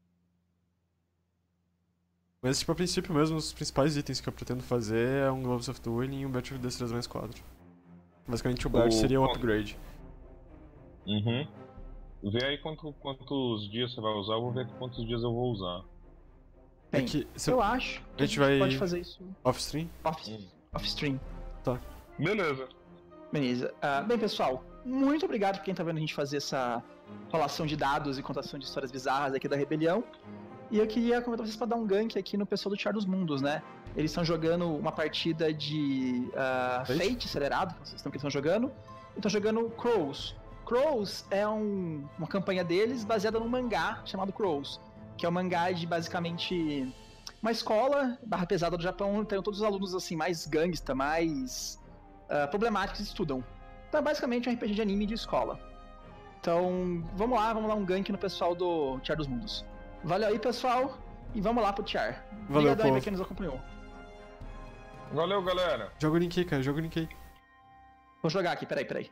Mas, tipo, a princípio mesmo, os principais itens que eu pretendo fazer é um Gloves of Dueling e um Belt of Destreza mais quatro. Basicamente o Belt O- seria um upgrade. Uhum. Vê aí quanto, quantos dias você vai usar, eu vou ver quantos dias eu vou usar. É Bem, que se eu acho que a gente vai- pode fazer isso off-stream? off, Hum. off-stream. Beleza. Beleza. Ah, bem, pessoal, muito obrigado por quem tá vendo a gente fazer essa rolação de dados e contação de histórias bizarras aqui da Rebelião. E eu queria convidar vocês pra dar um gank aqui no pessoal do Tiar dos Mundos, né? Eles estão jogando uma partida de ah, Fate? Fate acelerado, vocês estão que estão jogando. E estão jogando Crows. Crows é um- uma campanha deles baseada num mangá chamado Crows, que é um mangá de basicamente uma escola barra pesada do Japão, tem todos os alunos assim mais gangsta, mais ah, problemáticos que estudam. Então é basicamente um R P G de anime de escola. Então vamos lá, vamos dar um gank no pessoal do Tiar dos Mundos. Valeu aí, pessoal, e vamos lá pro Tiar. Valeu, Obrigadão aí pra povo. quem nos acompanhou. Valeu, galera. Joga o link aí, cara, joga o link aí. Vou jogar aqui, peraí, peraí.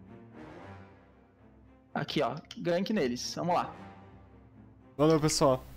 Aqui, ó, gank neles, vamos lá. Valeu, pessoal.